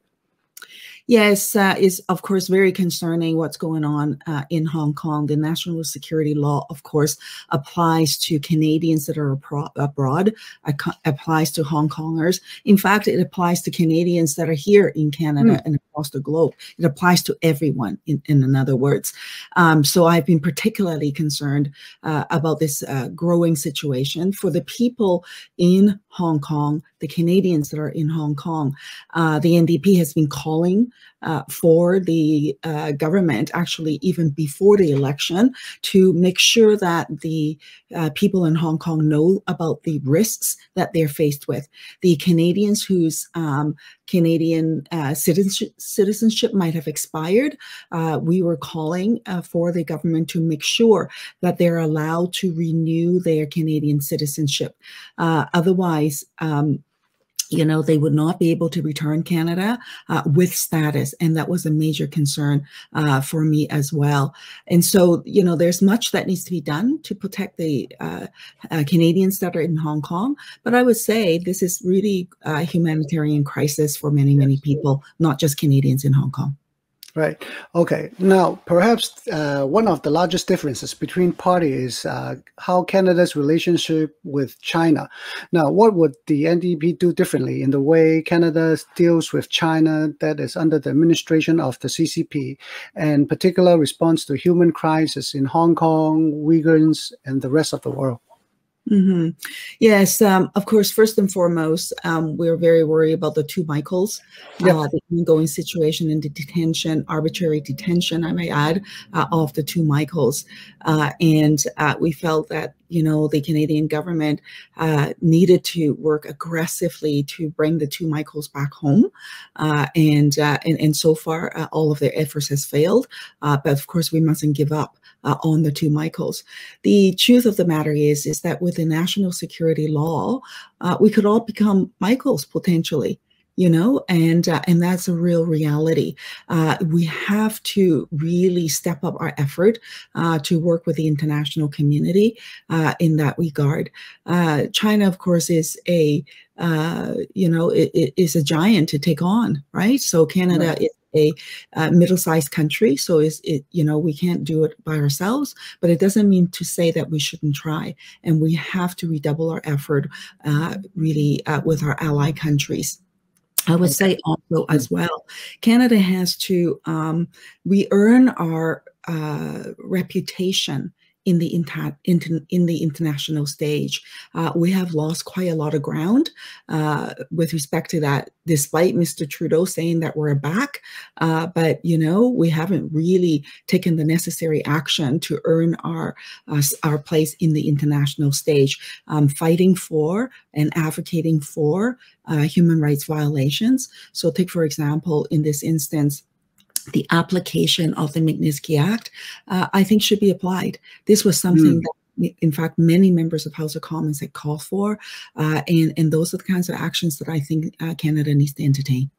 Yes, uh, it's of course very concerning what's going on uh, in Hong Kong. The national security law, of course, applies to Canadians that are abroad, applies to Hong Kongers. In fact, it applies to Canadians that are here in Canada mm. and across the globe. It applies to everyone, in, in other words. Um, so I've been particularly concerned uh, about this uh, growing situation for the people in Hong Kong, the Canadians that are in Hong Kong. Uh, the N D P has been calling Uh, for the uh, government, actually even before the election, to make sure that the uh, people in Hong Kong know about the risks that they're faced with. The Canadians whose um, Canadian uh, citizenship, citizenship might have expired, uh, we were calling uh, for the government to make sure that they're allowed to renew their Canadian citizenship. Uh, otherwise, um, you know, they would not be able to return Canada uh, with status. And that was a major concern uh, for me as well. And so, you know, there's much that needs to be done to protect the uh, uh, Canadians that are in Hong Kong. But I would say this is really a humanitarian crisis for many, many people, not just Canadians in Hong Kong. Right. Okay. Now, perhaps uh, one of the largest differences between parties is uh, how Canada's relationship with China. Now, what would the N D P do differently in the way Canada deals with China that is under the administration of the C C P, and particular response to human crisis in Hong Kong, Uyghurs, and the rest of the world? Mm-hmm. Yes, um, of course, first and foremost, um, we're very worried about the two Michaels, yep. uh, the ongoing situation in the detention, arbitrary detention, I may add, uh, of the two Michaels. Uh, and uh, we felt that, you know, the Canadian government uh, needed to work aggressively to bring the two Michaels back home. Uh, and, uh, and, and so far, uh, all of their efforts has failed. Uh, but of course, we mustn't give up uh, on the two Michaels. The truth of the matter is, is that with the national security law, uh, we could all become Michaels potentially. You know, and uh, and that's a real reality. Uh, we have to really step up our effort uh, to work with the international community uh, in that regard. Uh, China, of course, is a uh, you know it, it is a giant to take on, right? So Canada right. is a uh, middle-sized country, so is it you know we can't do it by ourselves. But it doesn't mean to say that we shouldn't try, and we have to redouble our effort uh, really uh, with our ally countries. I would say also as well, Canada has to um, re-earn our uh, reputation in the inter inter in the international stage. Uh, we have lost quite a lot of ground uh, with respect to that, despite Mister Trudeau saying that we're back. Uh, but, you know, we haven't really taken the necessary action to earn our, uh, our place in the international stage, um, fighting for and advocating for uh, human rights violations. So take, for example, in this instance, the application of the Magnitsky Act, uh, I think should be applied. This was something mm. that, in fact, many members of House of Commons had called for, uh, and, and those are the kinds of actions that I think uh, Canada needs to entertain.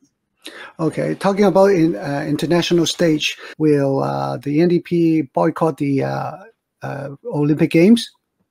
Okay, talking about in uh, international stage, will uh, the N D P boycott the uh, uh, Olympic Games?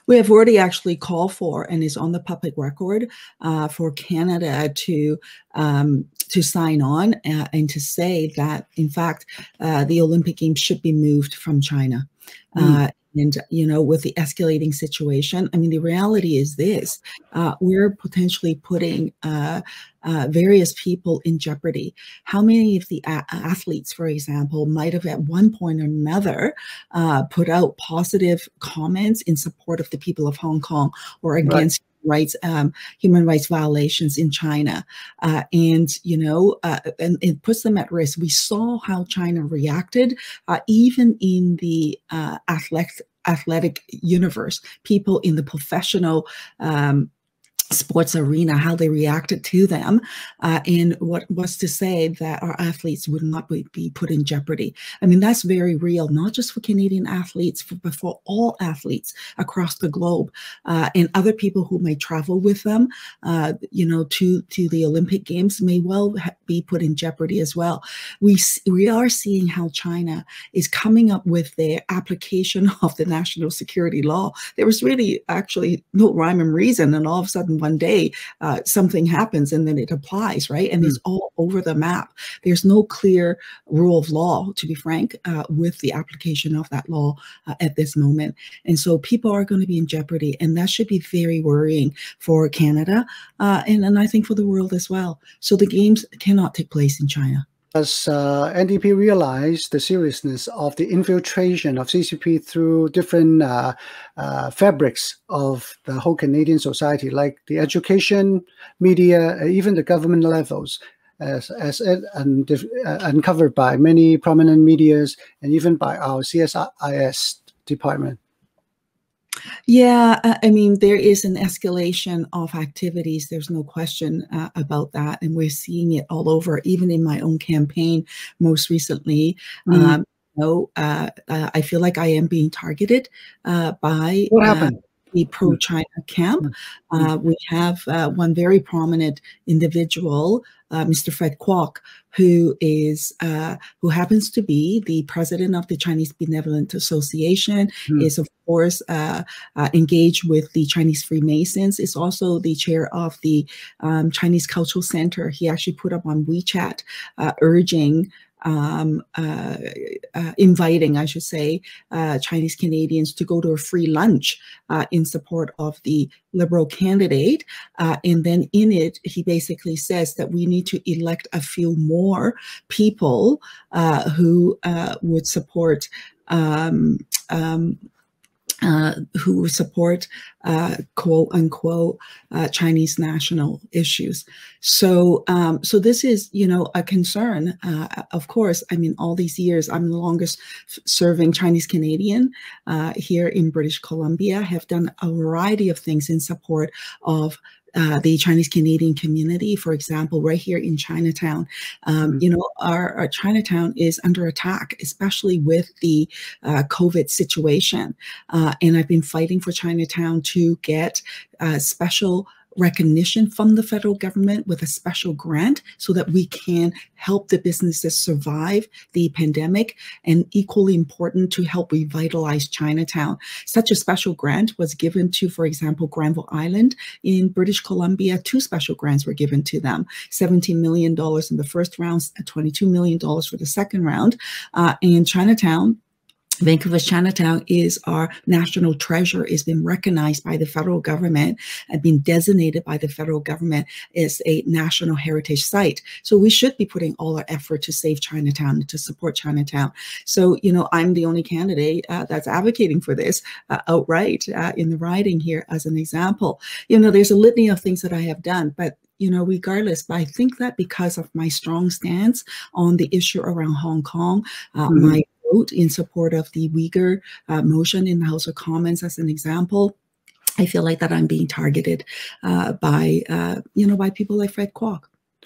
We have already actually called for, and is on the public record, uh, for Canada to um, to sign on uh, and to say that, in fact, uh, the Olympic Games should be moved from China. Mm. Uh, and, you know, with the escalating situation, I mean, the reality is this, uh, we're potentially putting uh, uh, various people in jeopardy. How many of the a- athletes, for example, might have at one point or another uh, put out positive comments in support of the people of Hong Kong or against right. rights, um, human rights violations in China, uh, and you know, uh, and it puts them at risk. We saw how China reacted, uh, even in the uh, athletic athletic universe. People in the professional um, sports arena, how they reacted to them, uh, and what was to say that our athletes would not be, be put in jeopardy. I mean, that's very real, not just for Canadian athletes, for, but for all athletes across the globe, uh, and other people who may travel with them, uh, you know, to, to the Olympic Games may well ha- be put in jeopardy as well. We, we are seeing how China is coming up with their application of the national security law. There was really actually no rhyme and reason, and all of a sudden one day uh, something happens and then it applies, right? And mm. it's all over the map. There's no clear rule of law, to be frank, uh, with the application of that law uh, at this moment. And so people are going to be in jeopardy, and that should be very worrying for Canada uh, and, and I think for the world as well. So the games cannot take place in China. Does uh, N D P realize the seriousness of the infiltration of C C P through different uh, uh, fabrics of the whole Canadian society, like the education, media, even the government levels, as, as it, and, uh, uncovered by many prominent medias and even by our C S I S department? Yeah, I mean, there is an escalation of activities. There's no question uh, about that. And we're seeing it all over, even in my own campaign most recently. Mm-hmm. Um, you know, uh, uh, I feel like I am being targeted uh, by what happened? Uh, the pro-China camp. Uh, we have uh, one very prominent individual, uh, Mister Fred Kwok, who is uh, who happens to be the president of the Chinese Benevolent Association, mm. is of course uh, uh, engaged with the Chinese Freemasons, is also the chair of the um, Chinese Cultural Center. He actually put up on WeChat uh, urging Um, uh, uh, inviting, I should say, uh, Chinese Canadians to go to a free lunch uh, in support of the Liberal candidate. Uh, and then in it, he basically says that we need to elect a few more people uh, who uh, would support um, um, Uh, who support uh, quote unquote uh, Chinese national issues. So, um, so this is, you know, a concern. Uh, of course, I mean, all these years, I'm the longest serving Chinese Canadian uh, here in British Columbia. Have done a variety of things in support of Uh, the Chinese Canadian community, for example, right here in Chinatown. Um, mm-hmm. You know, our, our Chinatown is under attack, especially with the uh, COVID situation. Uh, and I've been fighting for Chinatown to get uh, special recognition from the federal government with a special grant so that we can help the businesses survive the pandemic, and equally important to help revitalize Chinatown. Such a special grant was given to, for example, Granville Island in British Columbia. Two special grants were given to them, seventeen million dollars in the first round, twenty-two million dollars for the second round. Uh, and Chinatown, Vancouver's Chinatown is our national treasure, has been recognized by the federal government and been designated by the federal government as a national heritage site. So we should be putting all our effort to save Chinatown, to support Chinatown. So, you know, I'm the only candidate uh, that's advocating for this uh, outright uh, in the riding here as an example. You know, there's a litany of things that I have done, but you know, regardless, but I think that because of my strong stance on the issue around Hong Kong, uh, mm-hmm. my in support of the Uyghur uh, motion in the House of Commons, as an example, I feel like that I'm being targeted uh, by, uh, you know, by people like Fred Kwok.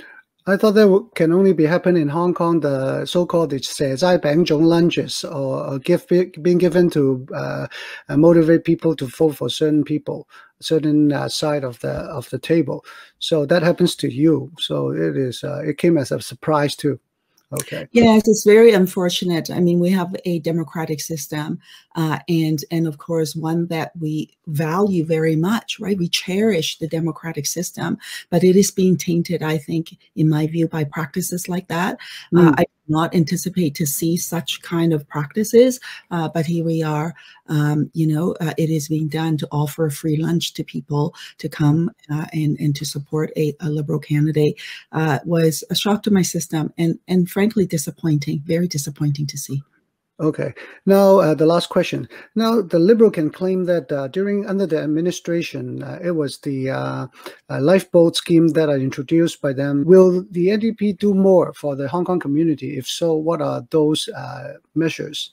I thought that can only be happening in Hong Kong, the so-called 蛇齋餅種 lunches, or, or gift being given to uh, motivate people to vote for certain people, certain uh, side of the of the table. So that happens to you. So it is. Uh, it came as a surprise too. Okay. Yes, it's very unfortunate. I mean, we have a democratic system, uh, and and of course, one that we value very much, right? We cherish the democratic system, but it is being tainted, I think, in my view, by practices like that. Mm. Uh, I do not anticipate to see such kind of practices, uh, but here we are. Um, you know, uh, it is being done to offer a free lunch to people to come uh, and and to support a, a liberal candidate. Uh, was a shock to my system, and and frankly disappointing, very disappointing to see. Okay. Now, uh, the last question. Now, the Liberal can claim that uh, during under the administration, uh, it was the uh, uh, lifeboat scheme that are introduced by them. Will the N D P do more for the Hong Kong community? If so, what are those uh, measures?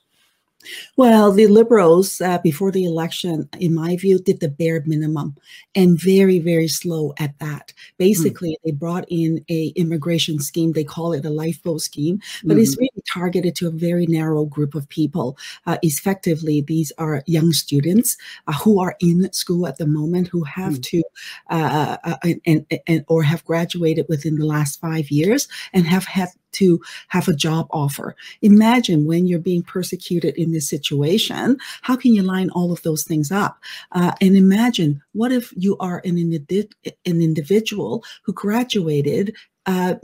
Well, the Liberals, uh, before the election, in my view, did the bare minimum, and very, very slow at that. Basically, mm. they brought in a immigration scheme. They call it a lifeboat scheme, but mm. it's really targeted to a very narrow group of people. Uh, effectively, these are young students uh, who are in school at the moment, who have mm. to, uh, uh, and, and, and or have graduated within the last five years and have had to have a job offer. Imagine when you're being persecuted in this situation, how can you line all of those things up? Uh, and imagine, what if you are an, indi an individual who graduated uh,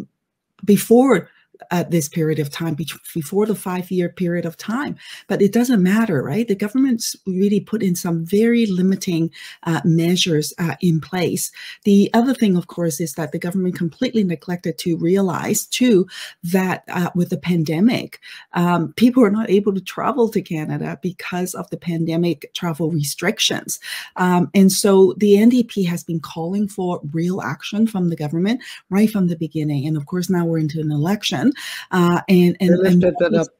before Uh, this period of time, before the five-year period of time. But it doesn't matter, right? The government's really put in some very limiting uh, measures uh, in place. The other thing, of course, is that the government completely neglected to realize, too, that uh, with the pandemic, um, people are not able to travel to Canada because of the pandemic travel restrictions. Um, and so the N D P has been calling for real action from the government right from the beginning. And of course, now we're into an election. Uh, and and, and, that up.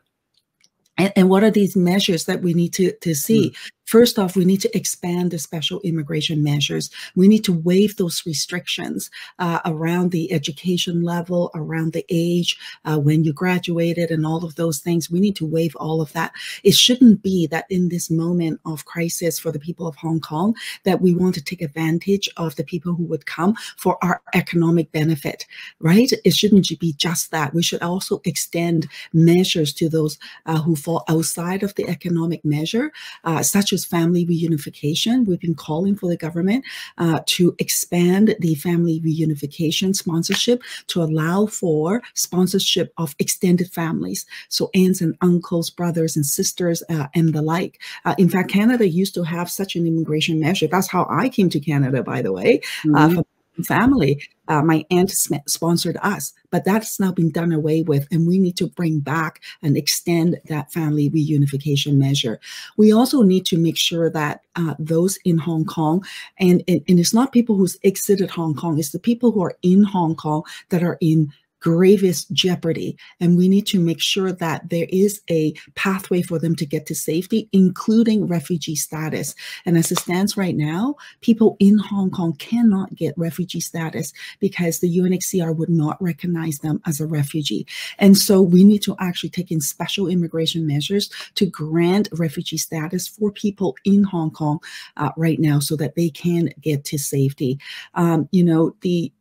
and and what are these measures that we need to, to see? Mm. First off, we need to expand the special immigration measures. We need to waive those restrictions uh, around the education level, around the age, uh, when you graduated and all of those things. We need to waive all of that. It shouldn't be that in this moment of crisis for the people of Hong Kong that we want to take advantage of the people who would come for our economic benefit, right? It shouldn't be just that. We should also extend measures to those uh, who fall outside of the economic measure, uh, such as family reunification. We've been calling for the government uh, to expand the family reunification sponsorship to allow for sponsorship of extended families, so aunts and uncles, brothers and sisters, uh, and the like. Uh, in fact, Canada used to have such an immigration measure. That's how I came to Canada, by the way, mm-hmm. uh, from family. Uh, my aunt sponsored us, but that's now been done away with, and we need to bring back and extend that family reunification measure. We also need to make sure that uh, those in Hong Kong, and, and, and it's not people who's exited Hong Kong, it's the people who are in Hong Kong that are in gravest jeopardy, and we need to make sure that there is a pathway for them to get to safety, including refugee status. And as it stands right now, people in Hong Kong cannot get refugee status because the U N H C R would not recognize them as a refugee. And so we need to actually take in special immigration measures to grant refugee status for people in Hong Kong uh, right now so that they can get to safety. Um, you know, the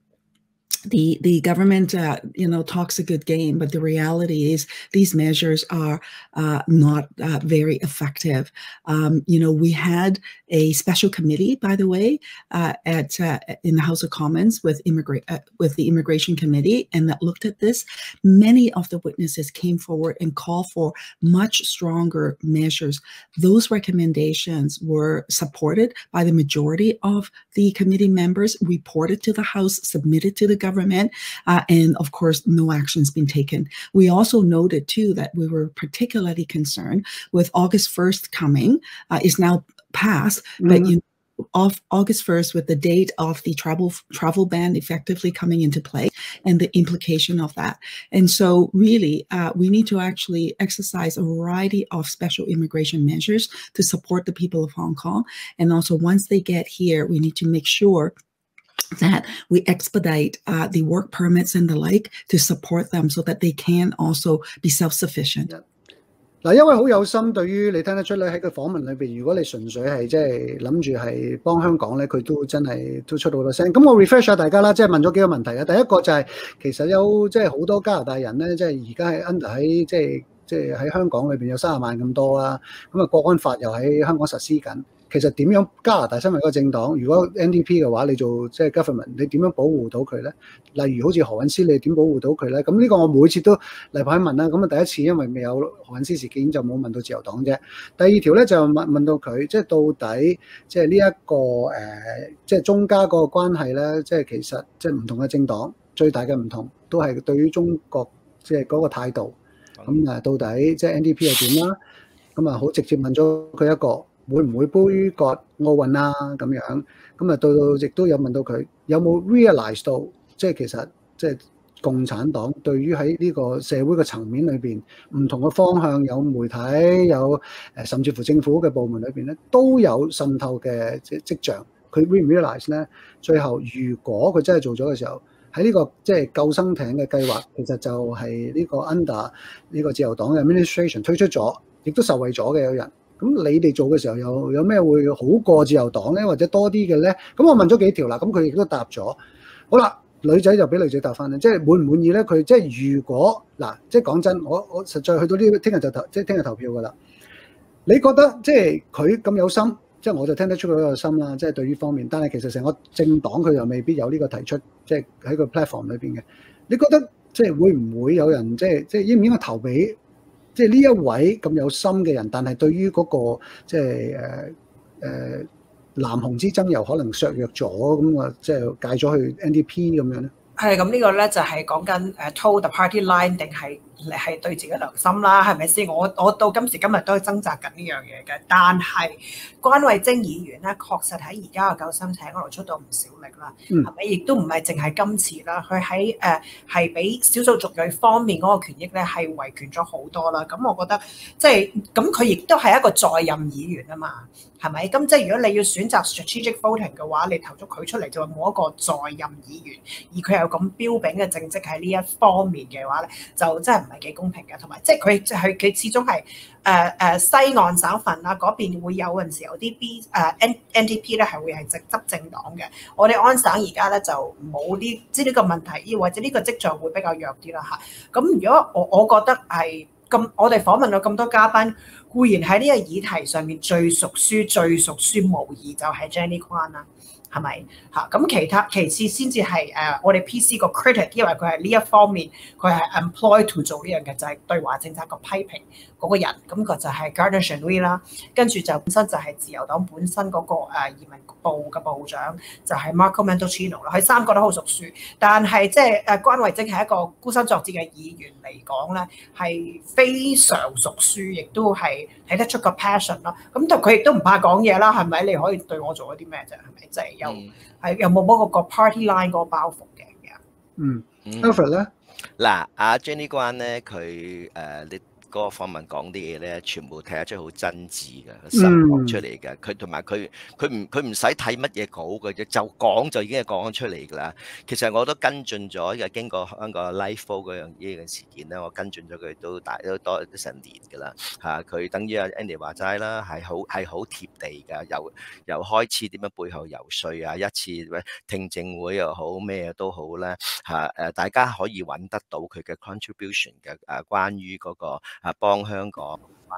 The, the government, uh, you know, talks a good game, but the reality is these measures are uh, not uh, very effective. Um, you know, we had a special committee, by the way, uh, at uh, in the House of Commons with immigrate uh, with the Immigration Committee, and that looked at this. Many of the witnesses came forward and called for much stronger measures. Those recommendations were supported by the majority of the committee members, reported to the House, submitted to the government. government, uh, and of course, no action's been taken. We also noted too that we were particularly concerned with August first coming, uh, is now passed, mm-hmm. but you know, off August first, with the date of the travel travel ban effectively coming into play and the implication of that. And so really, uh, we need to actually exercise a variety of special immigration measures to support the people of Hong Kong. And also once they get here, we need to make sure that we expedite uh, the work permits and the like to support them so that they can also be self-sufficient. Yep. 嗱，因為好有心，對於你聽得出咧喺個訪問裏邊，如果你純粹係即係諗住係幫香港咧，佢都真係都出好多聲。咁我 refresh 下大家啦，即係問咗幾個問題啊。第一個就係、是、其實有即係好多加拿大人咧，即係而家喺 under 喺即係即係喺香港裏邊有三十萬咁多啦。咁啊，國安法又喺香港實施緊。其實點樣加拿大身為一個政黨，如果 N D P 嘅話，你做即係 government，你點樣保護到佢咧？例如好似何韻詩，你點保護到佢咧？咁呢個我每次都例牌問啦。咁啊，第一次因為未有何韻詩事件，就冇問到自由黨啫。第二條咧就問問到佢，即係到底即係呢一個誒，即係中加嗰個關係咧，即係其實即係唔同嘅政黨最大嘅唔同，都係對於中國即係嗰個態度。咁啊，到底即係 N D P 係點啦？咁啊，好直接問咗佢一個。會唔會杯葛奧運啊？咁樣咁啊，到到亦都有問到佢有冇 realize 到，即係其實即係共產黨對於喺呢個社會嘅層面裏邊唔同嘅方向，有媒體，有誒甚至乎政府嘅部門裏邊咧，都有滲透嘅即係跡象。佢 realize 咧，最後如果佢真係做咗嘅時候，喺呢個即係救生艇嘅計劃，其實就係呢個 under 呢個自由黨嘅 administration 推出咗，亦都受惠咗嘅有人。咁你哋做嘅時候有有咩會好過自由黨咧，或者多啲嘅咧？咁我問咗幾條啦，咁佢亦都答咗。好啦，女仔就俾女仔答翻啦，即係滿唔滿意咧？佢即係如果嗱，即係講真，我我實在去到呢，聽日就投，即係聽日投票噶啦。你覺得即係佢咁有心，即係我就聽得出佢有心啦，即係對於方面。但係其實成個政黨佢又未必有呢個提出，即係喺個 platform 裏邊嘅。你覺得即係會唔會有人即係即係應唔應該投俾？即係呢一位咁有心嘅人，但係對於嗰、那個即係誒誒藍紅之爭又可能削弱咗，咁啊即係界咗去 N D P 咁樣咧。 係咁呢個咧就係講緊誒 toe the party line 定係係對自己良心啦，係咪先？我我到今時今日都係掙扎緊呢樣嘢嘅，但係關慧貞議員咧確實喺而家嘅救生艇嗰度出到唔少力啦，係咪？亦都唔係淨係今次啦，佢喺誒係俾少數族裔方面嗰個權益咧係維權咗好多啦。咁我覺得即係咁，佢亦都係一個在任議員啊嘛，係咪？咁即係如果你要選擇 strategic voting 嘅話，你投咗佢出嚟就冇一個在任議員，而佢有咁標炳嘅政績喺呢一方面嘅話咧，就真係唔係幾公平嘅。同埋即係佢就係佢始終係誒誒西岸省份啦，嗰邊會有陣時有啲 B 誒 N N D P 咧係會係直執政黨嘅。我哋安省而家咧就冇呢即係呢個問題，或者呢個跡象會比較弱啲啦嚇。咁如果我我覺得係咁，我哋訪問咗咁多嘉賓，固然喺呢個議題上面最熟書、最熟書無疑就係 Jenny Kwan 啦。係咪嚇？咁其他其次先至係誒我哋 P C 個 critic，因為佢係呢一方面佢係 employed to 做呢樣嘅，就係、是、對華政策個批評嗰個人，咁佢就係 Gardner Shanui 啦，跟住就本身就係自由黨本身嗰個誒移民部嘅部長，就係、是、Marco Mendocino 啦，佢三個都好熟書，但係即係誒關慧貞係一個孤身作戰嘅議員嚟講咧，係非常熟書，亦都係睇得出個 passion 啦。咁就佢亦都唔怕講嘢啦，係咪？你可以對我做一啲咩啫？係咪？即係。有係有冇嗰個 party line 嗰個包袱嘅？ 嗯 Alfred 咧， 嗱，阿 Jenny Kwan 咧，佢誒你嗰個訪問講啲嘢咧，全部睇得出好真摯嘅，實講出嚟嘅。佢同埋佢佢唔佢唔使睇乜嘢稿嘅啫，就講就已經係講咗出嚟㗎啦。其實我都跟進咗，因為經過香港 Life Flow 嗰樣呢個事件咧，我跟進咗佢都大都多成年㗎啦。嚇，佢等於阿 Andy 話齋啦，係好係好貼地㗎。由由開始點樣背後游説啊，一次聽證會又好咩都好啦。嚇誒，大家可以揾得到佢嘅 contribution 嘅誒，關於嗰個。啊！幫香港，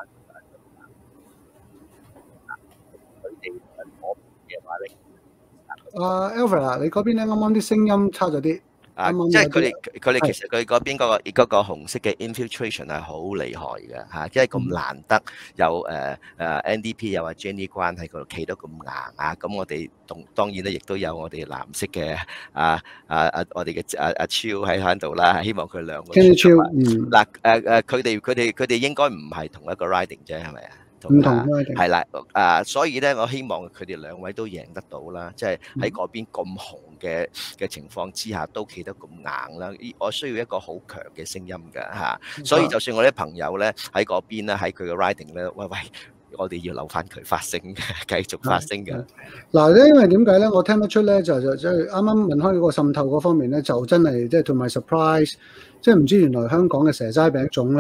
佢哋嗰邊嘅話咧， 啊 Alfred 啊，你嗰邊咧啱啱啲聲音差咗啲。 啊，即係佢哋佢哋其實佢嗰邊嗰個嗰個紅色嘅 infiltration 係好厲害嘅嚇，因為咁難得有誒誒 N D P 又話 Jenny Kwan 喺嗰度企得咁硬啊，咁我哋當當然咧亦都有我哋藍色嘅啊啊啊我哋嘅啊啊超喺喺度啦，希望佢兩個。 Jenny超，嗯。 嗱誒誒，佢哋佢哋佢哋應該唔係同一個 riding 啫，係咪啊？ 唔同係啦，啊，所以咧，我希望佢哋兩位都贏得到啦，即係喺嗰邊咁紅嘅嘅情況之下，都企得咁硬啦。我需要一個好強嘅聲音㗎嚇，所以就算我啲朋友咧喺嗰邊咧，喺佢嘅 riding 咧，喂喂，我哋要留翻佢發聲，繼續發聲㗎。 嗱咧，因為點解咧？我聽得出咧，就就即係啱啱問開嗰個滲透嗰方面咧，就真係即係 to my surprise，即係唔知原來香港嘅蛇齋餅粽咧。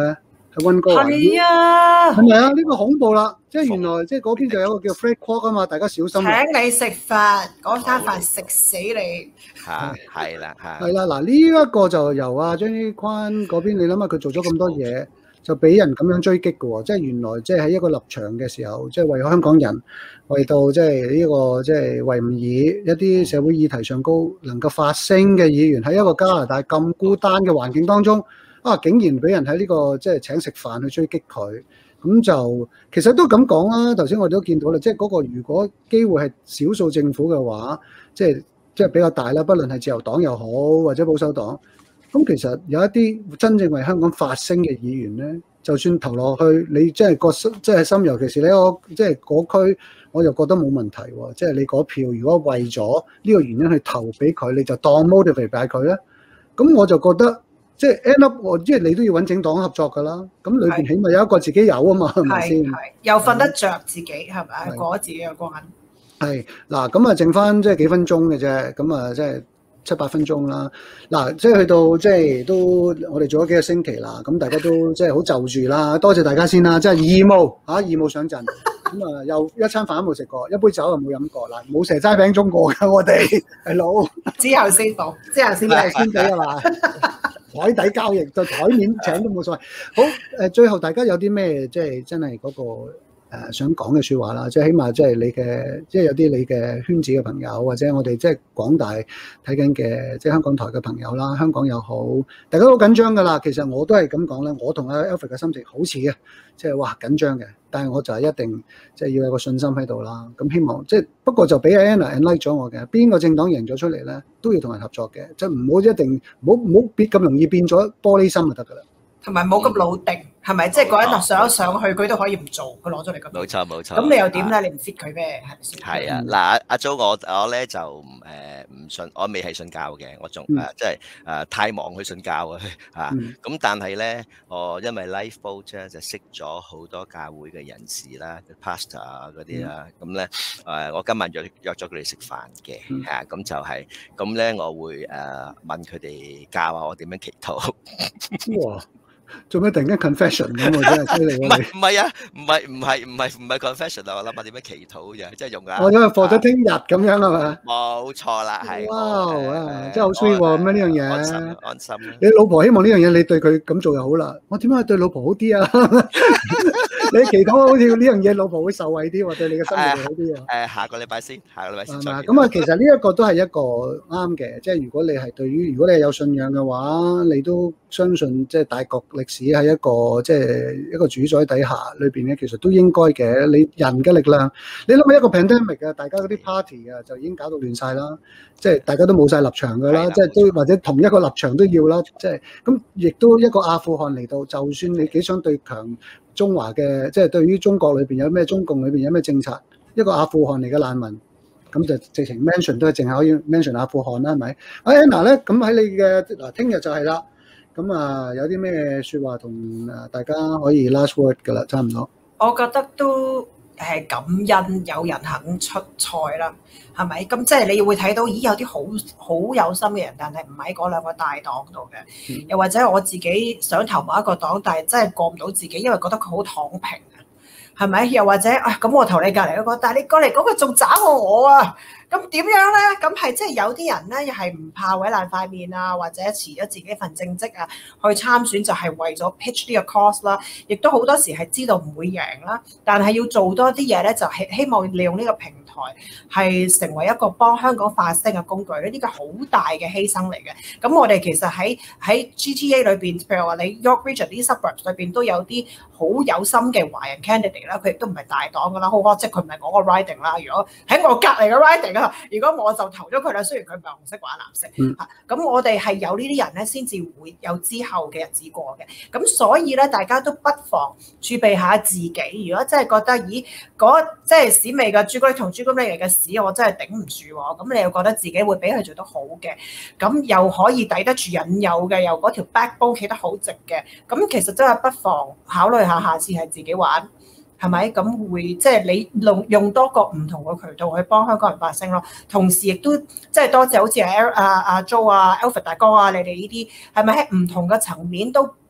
喺溫哥華。 係啊， 係咪啊？呢個恐怖啦！即係原來即係嗰邊就有一個叫 Fred Kwok 啊嘛，大家小心。 請你食飯，嗰餐飯食死你。 嚇，係啦，嚇。 係啦，嗱呢一個就由啊張依寬嗰邊，你諗下佢做咗咁多嘢，就俾人咁樣追擊嘅喎。即係原來即係喺一個立場嘅時候，即係為香港人，為到即係呢個即係維吾爾一啲社會議題上高能夠發聲嘅議員，喺一個加拿大咁孤單嘅環境當中，啊竟然俾人喺呢個即係請食飯去追擊佢。咁就其實都咁講啦，頭先我哋都見到啦，即係嗰個如果機會係少數政府嘅話，即係即係比較大啦，不論係自由黨又好或者保守黨，咁其實有一啲真正為香港發聲嘅議員咧，就算投落去，你即係個即係心，尤其是咧，我即係嗰區，我又覺得冇問題喎。即係你嗰票如果為咗呢個原因去投俾佢，你就當 motivate 俾佢咧，咁我就覺得。即係 end up，我即係你都要揾政黨合作㗎啦。咁裏邊起碼有一個自己有啊嘛，係咪先？ 係又瞓得着自己係咪？過自己嘅關。 係嗱，咁啊，剩翻即係幾分鐘嘅啫。咁啊，即係七八分鐘啦。嗱，即係去到即係都我哋做咗幾個星期啦。咁大家都即係好就住啦。多謝大家先啦。即係義務嚇，義務上陣。咁啊，又一餐飯都冇食過，一杯酒又冇飲過啦，冇蛇齋餅糭過㗎，我哋係佬。 之後先講，之後先係先俾係嘛？台底交易就台面請都冇所謂。好誒，最後大家有啲咩即係真係嗰個誒想講嘅説話啦，即係起碼即係你嘅，即係有啲你嘅圈子嘅朋友，或者我哋即係廣大睇緊嘅即係香港台嘅朋友啦，香港又好，大家都好緊張㗎啦。其實我都係咁講咧，我同阿 Alfred 嘅心情好似嘅，即係哇緊張嘅，但係我就係一定即係要有個信心喺度啦。咁希望即係不過就俾阿 Anna enlight 咗我嘅，邊個政黨贏咗出嚟咧，都要同人合作嘅，即係唔好一定唔好唔好變咁容易變咗玻璃心就得㗎啦。 同埋冇咁老定，係咪？即係嗰人上一上去，佢都可以唔做，佢攞咗你咁。 冇錯冇錯。 咁你又點咧？你唔 fit 佢咩？係咪先？ 係啊，嗱阿阿 Jo 我我咧就誒唔信，我未係信教嘅，我仲誒即係誒太忙去信教啊嚇。咁但係咧，我因為 Lifeboat 咧就識咗好多教會嘅人士啦，pastor 啊嗰啲啦，咁咧誒我今晚約約咗佢哋食飯嘅嚇，咁就係咁咧，我會誒問佢哋教下我點樣祈禱。 哇！做咩突然間 confession 咁啊？真係犀利喎！ 唔係唔係啊，唔係唔係唔係唔係 confession 啊！我諗下點樣祈禱啫，即係用啊！ 我因為放咗聽日咁樣係嘛？ 冇錯啦，係。 哇！真係好 sweet 喎！咁樣呢樣嘢， 安心安心。 你老婆希望呢樣嘢你對佢咁做又好啦。我點解對老婆好啲啊？你祈禱好似呢樣嘢老婆會受惠啲喎，對你嘅生活好啲啊！ 誒，下個禮拜先，下個禮拜先。 係嘛？咁啊，其實呢一個都係一個啱嘅，即係如果你係對於如果你係有信仰嘅話，你都相信即係大國歷史喺一個即係一個主宰底下裏邊咧，其實都應該嘅。你人嘅力量，你諗下一個 pandemic 啊，大家嗰啲 party 啊，就已經搞到亂晒啦，即係大家都冇晒立場㗎啦，即係都或者同一個立場都要啦，即係咁，亦都一個阿富汗嚟到，就算你幾想對強中華嘅，即係對於中國裏邊有咩中共裏邊有咩政策，一個阿富汗嚟嘅難民，咁就直情 mention 都係淨係可以 mention 阿富汗啦，係咪？阿 Anna 咧，咁喺你嘅嗱，聽日就係啦。咁啊，有啲咩説話同誒大家可以 last word 㗎啦，差唔多。 我覺得都係感恩有人肯出賽啦，係咪？咁即係你會睇到，咦有啲好好有心嘅人，但係唔喺嗰兩個大黨度嘅。嗯、又或者我自己想投某一個黨，但係真係過唔到自己，因為覺得佢好躺平啊，係咪？又或者啊，咁我投你隔離嗰個，但係你過嚟嗰個仲渣過我啊！咁點樣咧？咁係即係有啲人咧，又係唔怕毀爛塊面啊，或者辭咗自己份正職啊，去參選就係為咗 pitch 呢個 cause 啦。亦都好多時係知道唔會贏啦，但係要做多啲嘢咧，就係希望利用呢個平台係成為一個幫香港發聲嘅工具咧。呢個好大嘅犧牲嚟嘅。咁我哋其實喺喺 G T A 裏邊，譬如話你 York Region 啲 suburbs 裏邊都有啲好有心嘅華人 candidate 啦，佢亦都唔係大黨噶啦，好可惜佢唔係我個 riding 啦。如果喺我隔離嘅 riding，如果我就投咗佢啦，雖然佢唔係紅色或者藍色嚇，咁、嗯、我哋係有呢啲人咧，先至會有之後嘅日子過嘅。咁所以咧，大家都不妨儲備下自己。如果真係覺得，咦，嗰即係屎味嘅朱古力同朱古力嚟嘅屎，我真係頂唔住喎。咁你又覺得自己會比佢做得好嘅，咁又可以抵得住引誘嘅，又嗰條 backbone 企得好直嘅，咁其實真係不妨考慮下，下次係自己玩。係咪咁會即係你用用多個唔同嘅渠道去幫香港人發聲咯？同時亦都即係多謝好似阿阿阿 Jo 啊、Alfred 大哥啊，你哋呢啲係咪喺唔同嘅層面都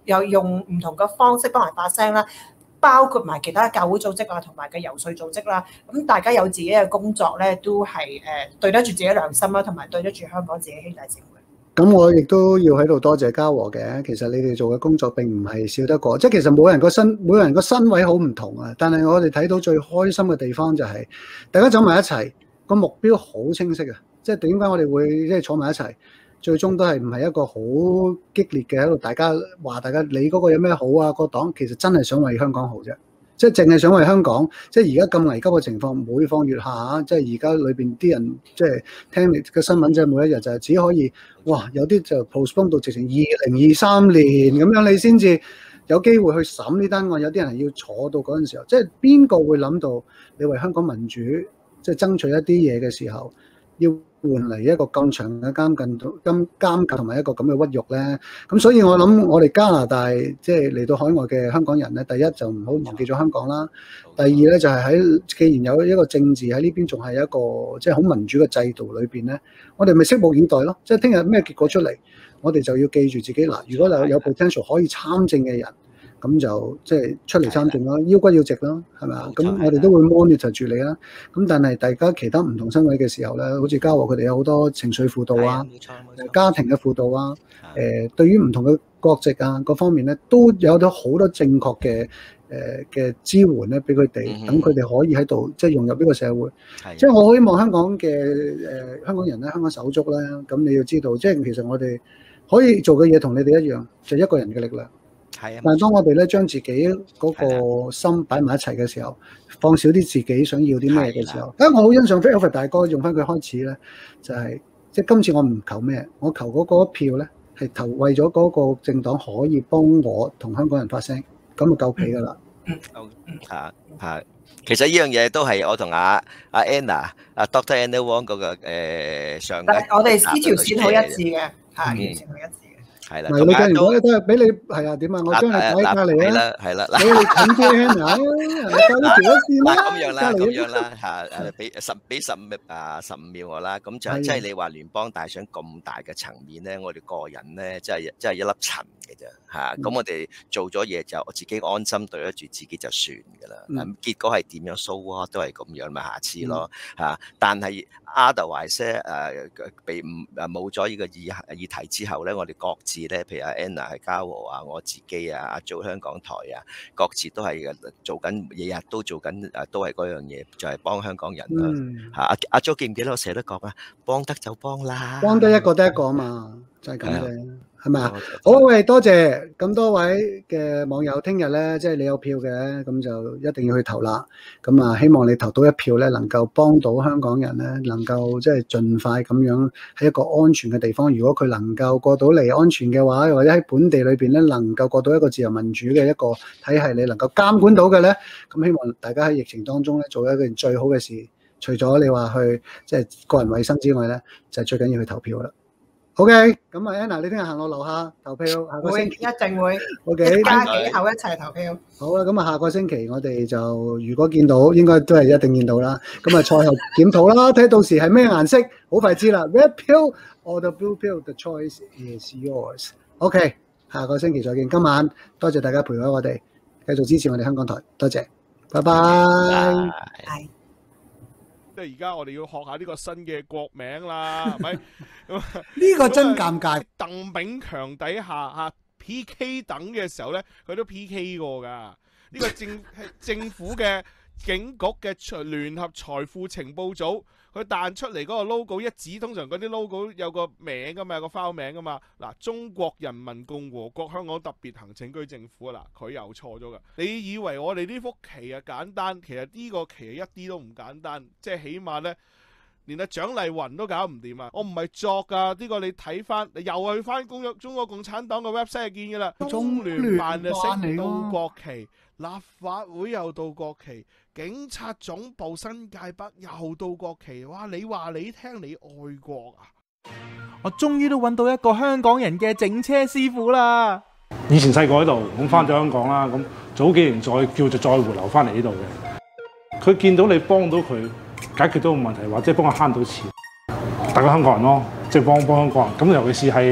又用唔同嘅方式幫人發聲啦。包括埋其他教會組織啊，同埋嘅遊說組織啦，咁大家有自己嘅工作咧，都係誒對得住自己良心啦，同埋對得住香港自己兄弟姊妹。 咁我亦都要喺度多謝嘉禾嘅，其實你哋做嘅工作並唔係少得過，即係其實每人個身每個人個身位好唔同啊，但係我哋睇到最開心嘅地方就係大家走埋一齊，個目標好清晰啊！即係點解我哋會即係坐埋一齊？最終都係唔係一個好激烈嘅喺度，大家話大家你嗰個有咩好啊？個黨其實真係想為香港好啫，即係淨係想為香港。即係而家咁危急嘅情況，每況愈下，即係而家裏邊啲人即係聽你嘅新聞，即係每一日就係只可以哇，有啲就 postpone 到直情二零二三年咁樣，你先至有機會去審呢單案。有啲人係要坐到嗰陣時候，即係邊個會諗到你為香港民主即係爭取一啲嘢嘅時候，要換嚟一個咁長嘅監禁、監監禁同埋一個咁嘅屈辱咧，咁所以我諗我哋加拿大即係嚟到海外嘅香港人咧，第一就唔好忘記咗香港啦，第二咧就係喺既然有一個政治喺呢邊，仲係一個即係好民主嘅制度裏邊咧，我哋咪拭目以待咯。即係聽日咩結果出嚟，我哋就要記住自己嗱，如果有有 potential 可以參政嘅人。咁就即係出嚟參政咯，腰骨要直咯，係咪啊？咁我哋都會 monitor 住你啦。咁但係大家其他唔同身位嘅時候咧，好似嘉禾佢哋有好多情緒輔導啊，家庭嘅輔導啊，誒對於唔同嘅國籍啊各方面咧，都有咗好多正確嘅誒嘅支援咧，俾佢哋，等佢哋可以喺度即係融入呢個社會。即係我希望香港嘅誒香港人咧，香港手足咧，咁你要知道，即係其實我哋可以做嘅嘢同你哋一樣，就一個人嘅力量。係啊，但係當我哋咧將自己嗰個心擺埋一齊嘅時候，放少啲自己想要啲咩嘅時候，啊！我好欣賞 Alfred 大哥用翻佢開始咧，就係即係今次我唔求咩，我求嗰嗰一票咧係投為咗嗰個政黨可以幫我同香港人發聲，咁就夠皮㗎啦。 嗯，嚇嚇，其實呢樣嘢都係我同阿阿 Anna、阿 Doctor Anna Wong 嗰個誒上嘅， 我哋呢條線好一致嘅，係呢條線好一致。 係啦， 咁你既然我咧都係俾你係啊點啊，我將你擺隔離啦， 係啦， 俾你近啲啊，加啲條線啦， 咁樣啦，咁樣啦嚇誒，俾十俾十五啊十五秒我啦，咁就即係你話聯邦大選咁大嘅層面咧，我哋個人咧即係即係一粒塵嘅啫嚇，咁我哋做咗嘢就我自己安心對得住自己就算㗎啦，咁結果係點樣 so what 都係咁樣咪下次咯嚇，但係 otherwise 誒被唔誒冇咗呢個議議題之後咧，我哋各自咧，譬如阿 Anna 係嘉禾啊，我自己啊，阿做香港台啊，各自都係做緊，日日都做緊誒，都係嗰樣嘢，就係幫香港人啦嚇。阿阿 Jo 記唔記得我成日都講啊，幫得就幫啦， 幫得一個得一個啊嘛，就係咁嘅。係咪啊？好，喂，多謝咁多位嘅網友，聽日咧，即係你有票嘅，咁就一定要去投啦。咁啊，希望你投到一票咧，能夠幫到香港人咧，能夠即係盡快咁樣喺一個安全嘅地方。如果佢能夠過到嚟安全嘅話，或者喺本地裏邊咧，能夠過到一個自由民主嘅一個體系，你能夠監管到嘅咧，咁希望大家喺疫情當中咧，做一件最好嘅事。除咗你話去即係個人衞生之外咧，就係最緊要去投票啦。OK，咁啊 Anna，你聽日行落樓下投票，下個星期一定會。 OK， 一家幾口一齊投票。 好啦，咁啊下個星期我哋就如果見到，應該都係一定見到啦。咁啊賽後檢討啦，睇到時係咩顏色，好快知啦。Red pill or the blue pill，the choice is yours。OK，下個星期再見。今晚多謝大家陪咗我哋，繼續支持我哋香港台，多謝，拜拜。 係。 即係而家我哋要學下呢個新嘅國名啦，係咪？ 呢個真尷尬。 鄧炳強底下嚇 P K 等嘅時候咧，佢都 P K 過㗎。呢、呢個政政府嘅警局嘅聯合財富情報組，佢彈出嚟嗰個 logo 一指，通常嗰啲 logo 有個名㗎嘛，有個 file 名㗎嘛。嗱，中國人民共和國香港特別行政區政府啊，嗱，佢又錯咗㗎。你以為我哋呢幅旗啊簡單，其實呢個旗一啲都唔簡單，即係起碼咧，連阿蔣麗芸都搞唔掂啊！我唔係作㗎，呢、呢個你睇翻，你又去翻中中國共產黨嘅 website 見㗎啦。中聯辦就識到國旗，立法會又到國旗，警察總部新界北又到國旗。哇！你話你聽，你愛國啊！ 我終於都揾到一個香港人嘅整車師傅啦！ 以前細個喺度，咁翻咗香港啦，咁早幾年再叫就再回流翻嚟呢度嘅。佢見到你幫到佢解決到個問題，或者幫佢慳到錢，大家香港人咯，即係幫幫香港人。咁尤其是係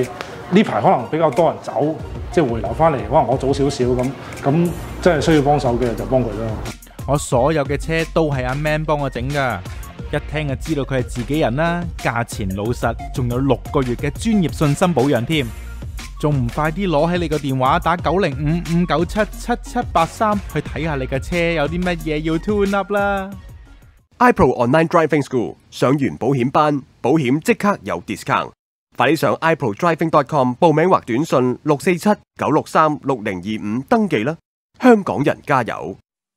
呢排可能比較多人走，即係回流翻嚟，可能我早少少咁，咁即係需要幫手嘅就幫佢啦。 我所有嘅車都係阿 Man 幫我整噶，一聽就知道佢係自己人啦，價錢老實，仲有六個月嘅專業信心保養添，仲唔快啲攞起你個電話打九零五五九七七七八三去睇下你嘅車有啲乜嘢要 tune up 啦。 iPro Online Driving School 上完保險班，保險即刻有 discount， 快啲上 i pro driving dot com 報名或短信六四七九六三六零二五登記啦！香港人加油！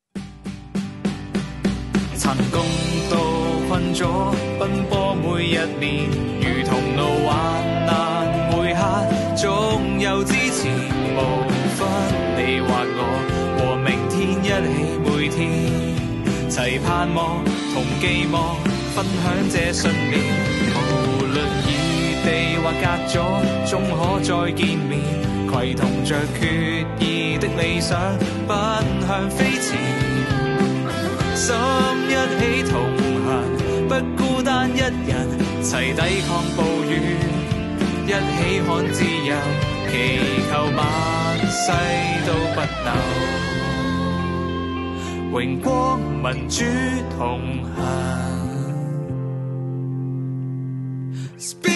曾共度困阻奔波每一年，如同路患難每刻，總有支持，無分你或我，和明天一起每天，齊盼望同寄望，分享這信念，無論異地或隔阻，終可再見面，攜同着決意的理想，奔向飛前。心一起同行，不孤單一人，齊抵抗暴雨，一起看自由，祈求萬世都不朽，榮光民主同行。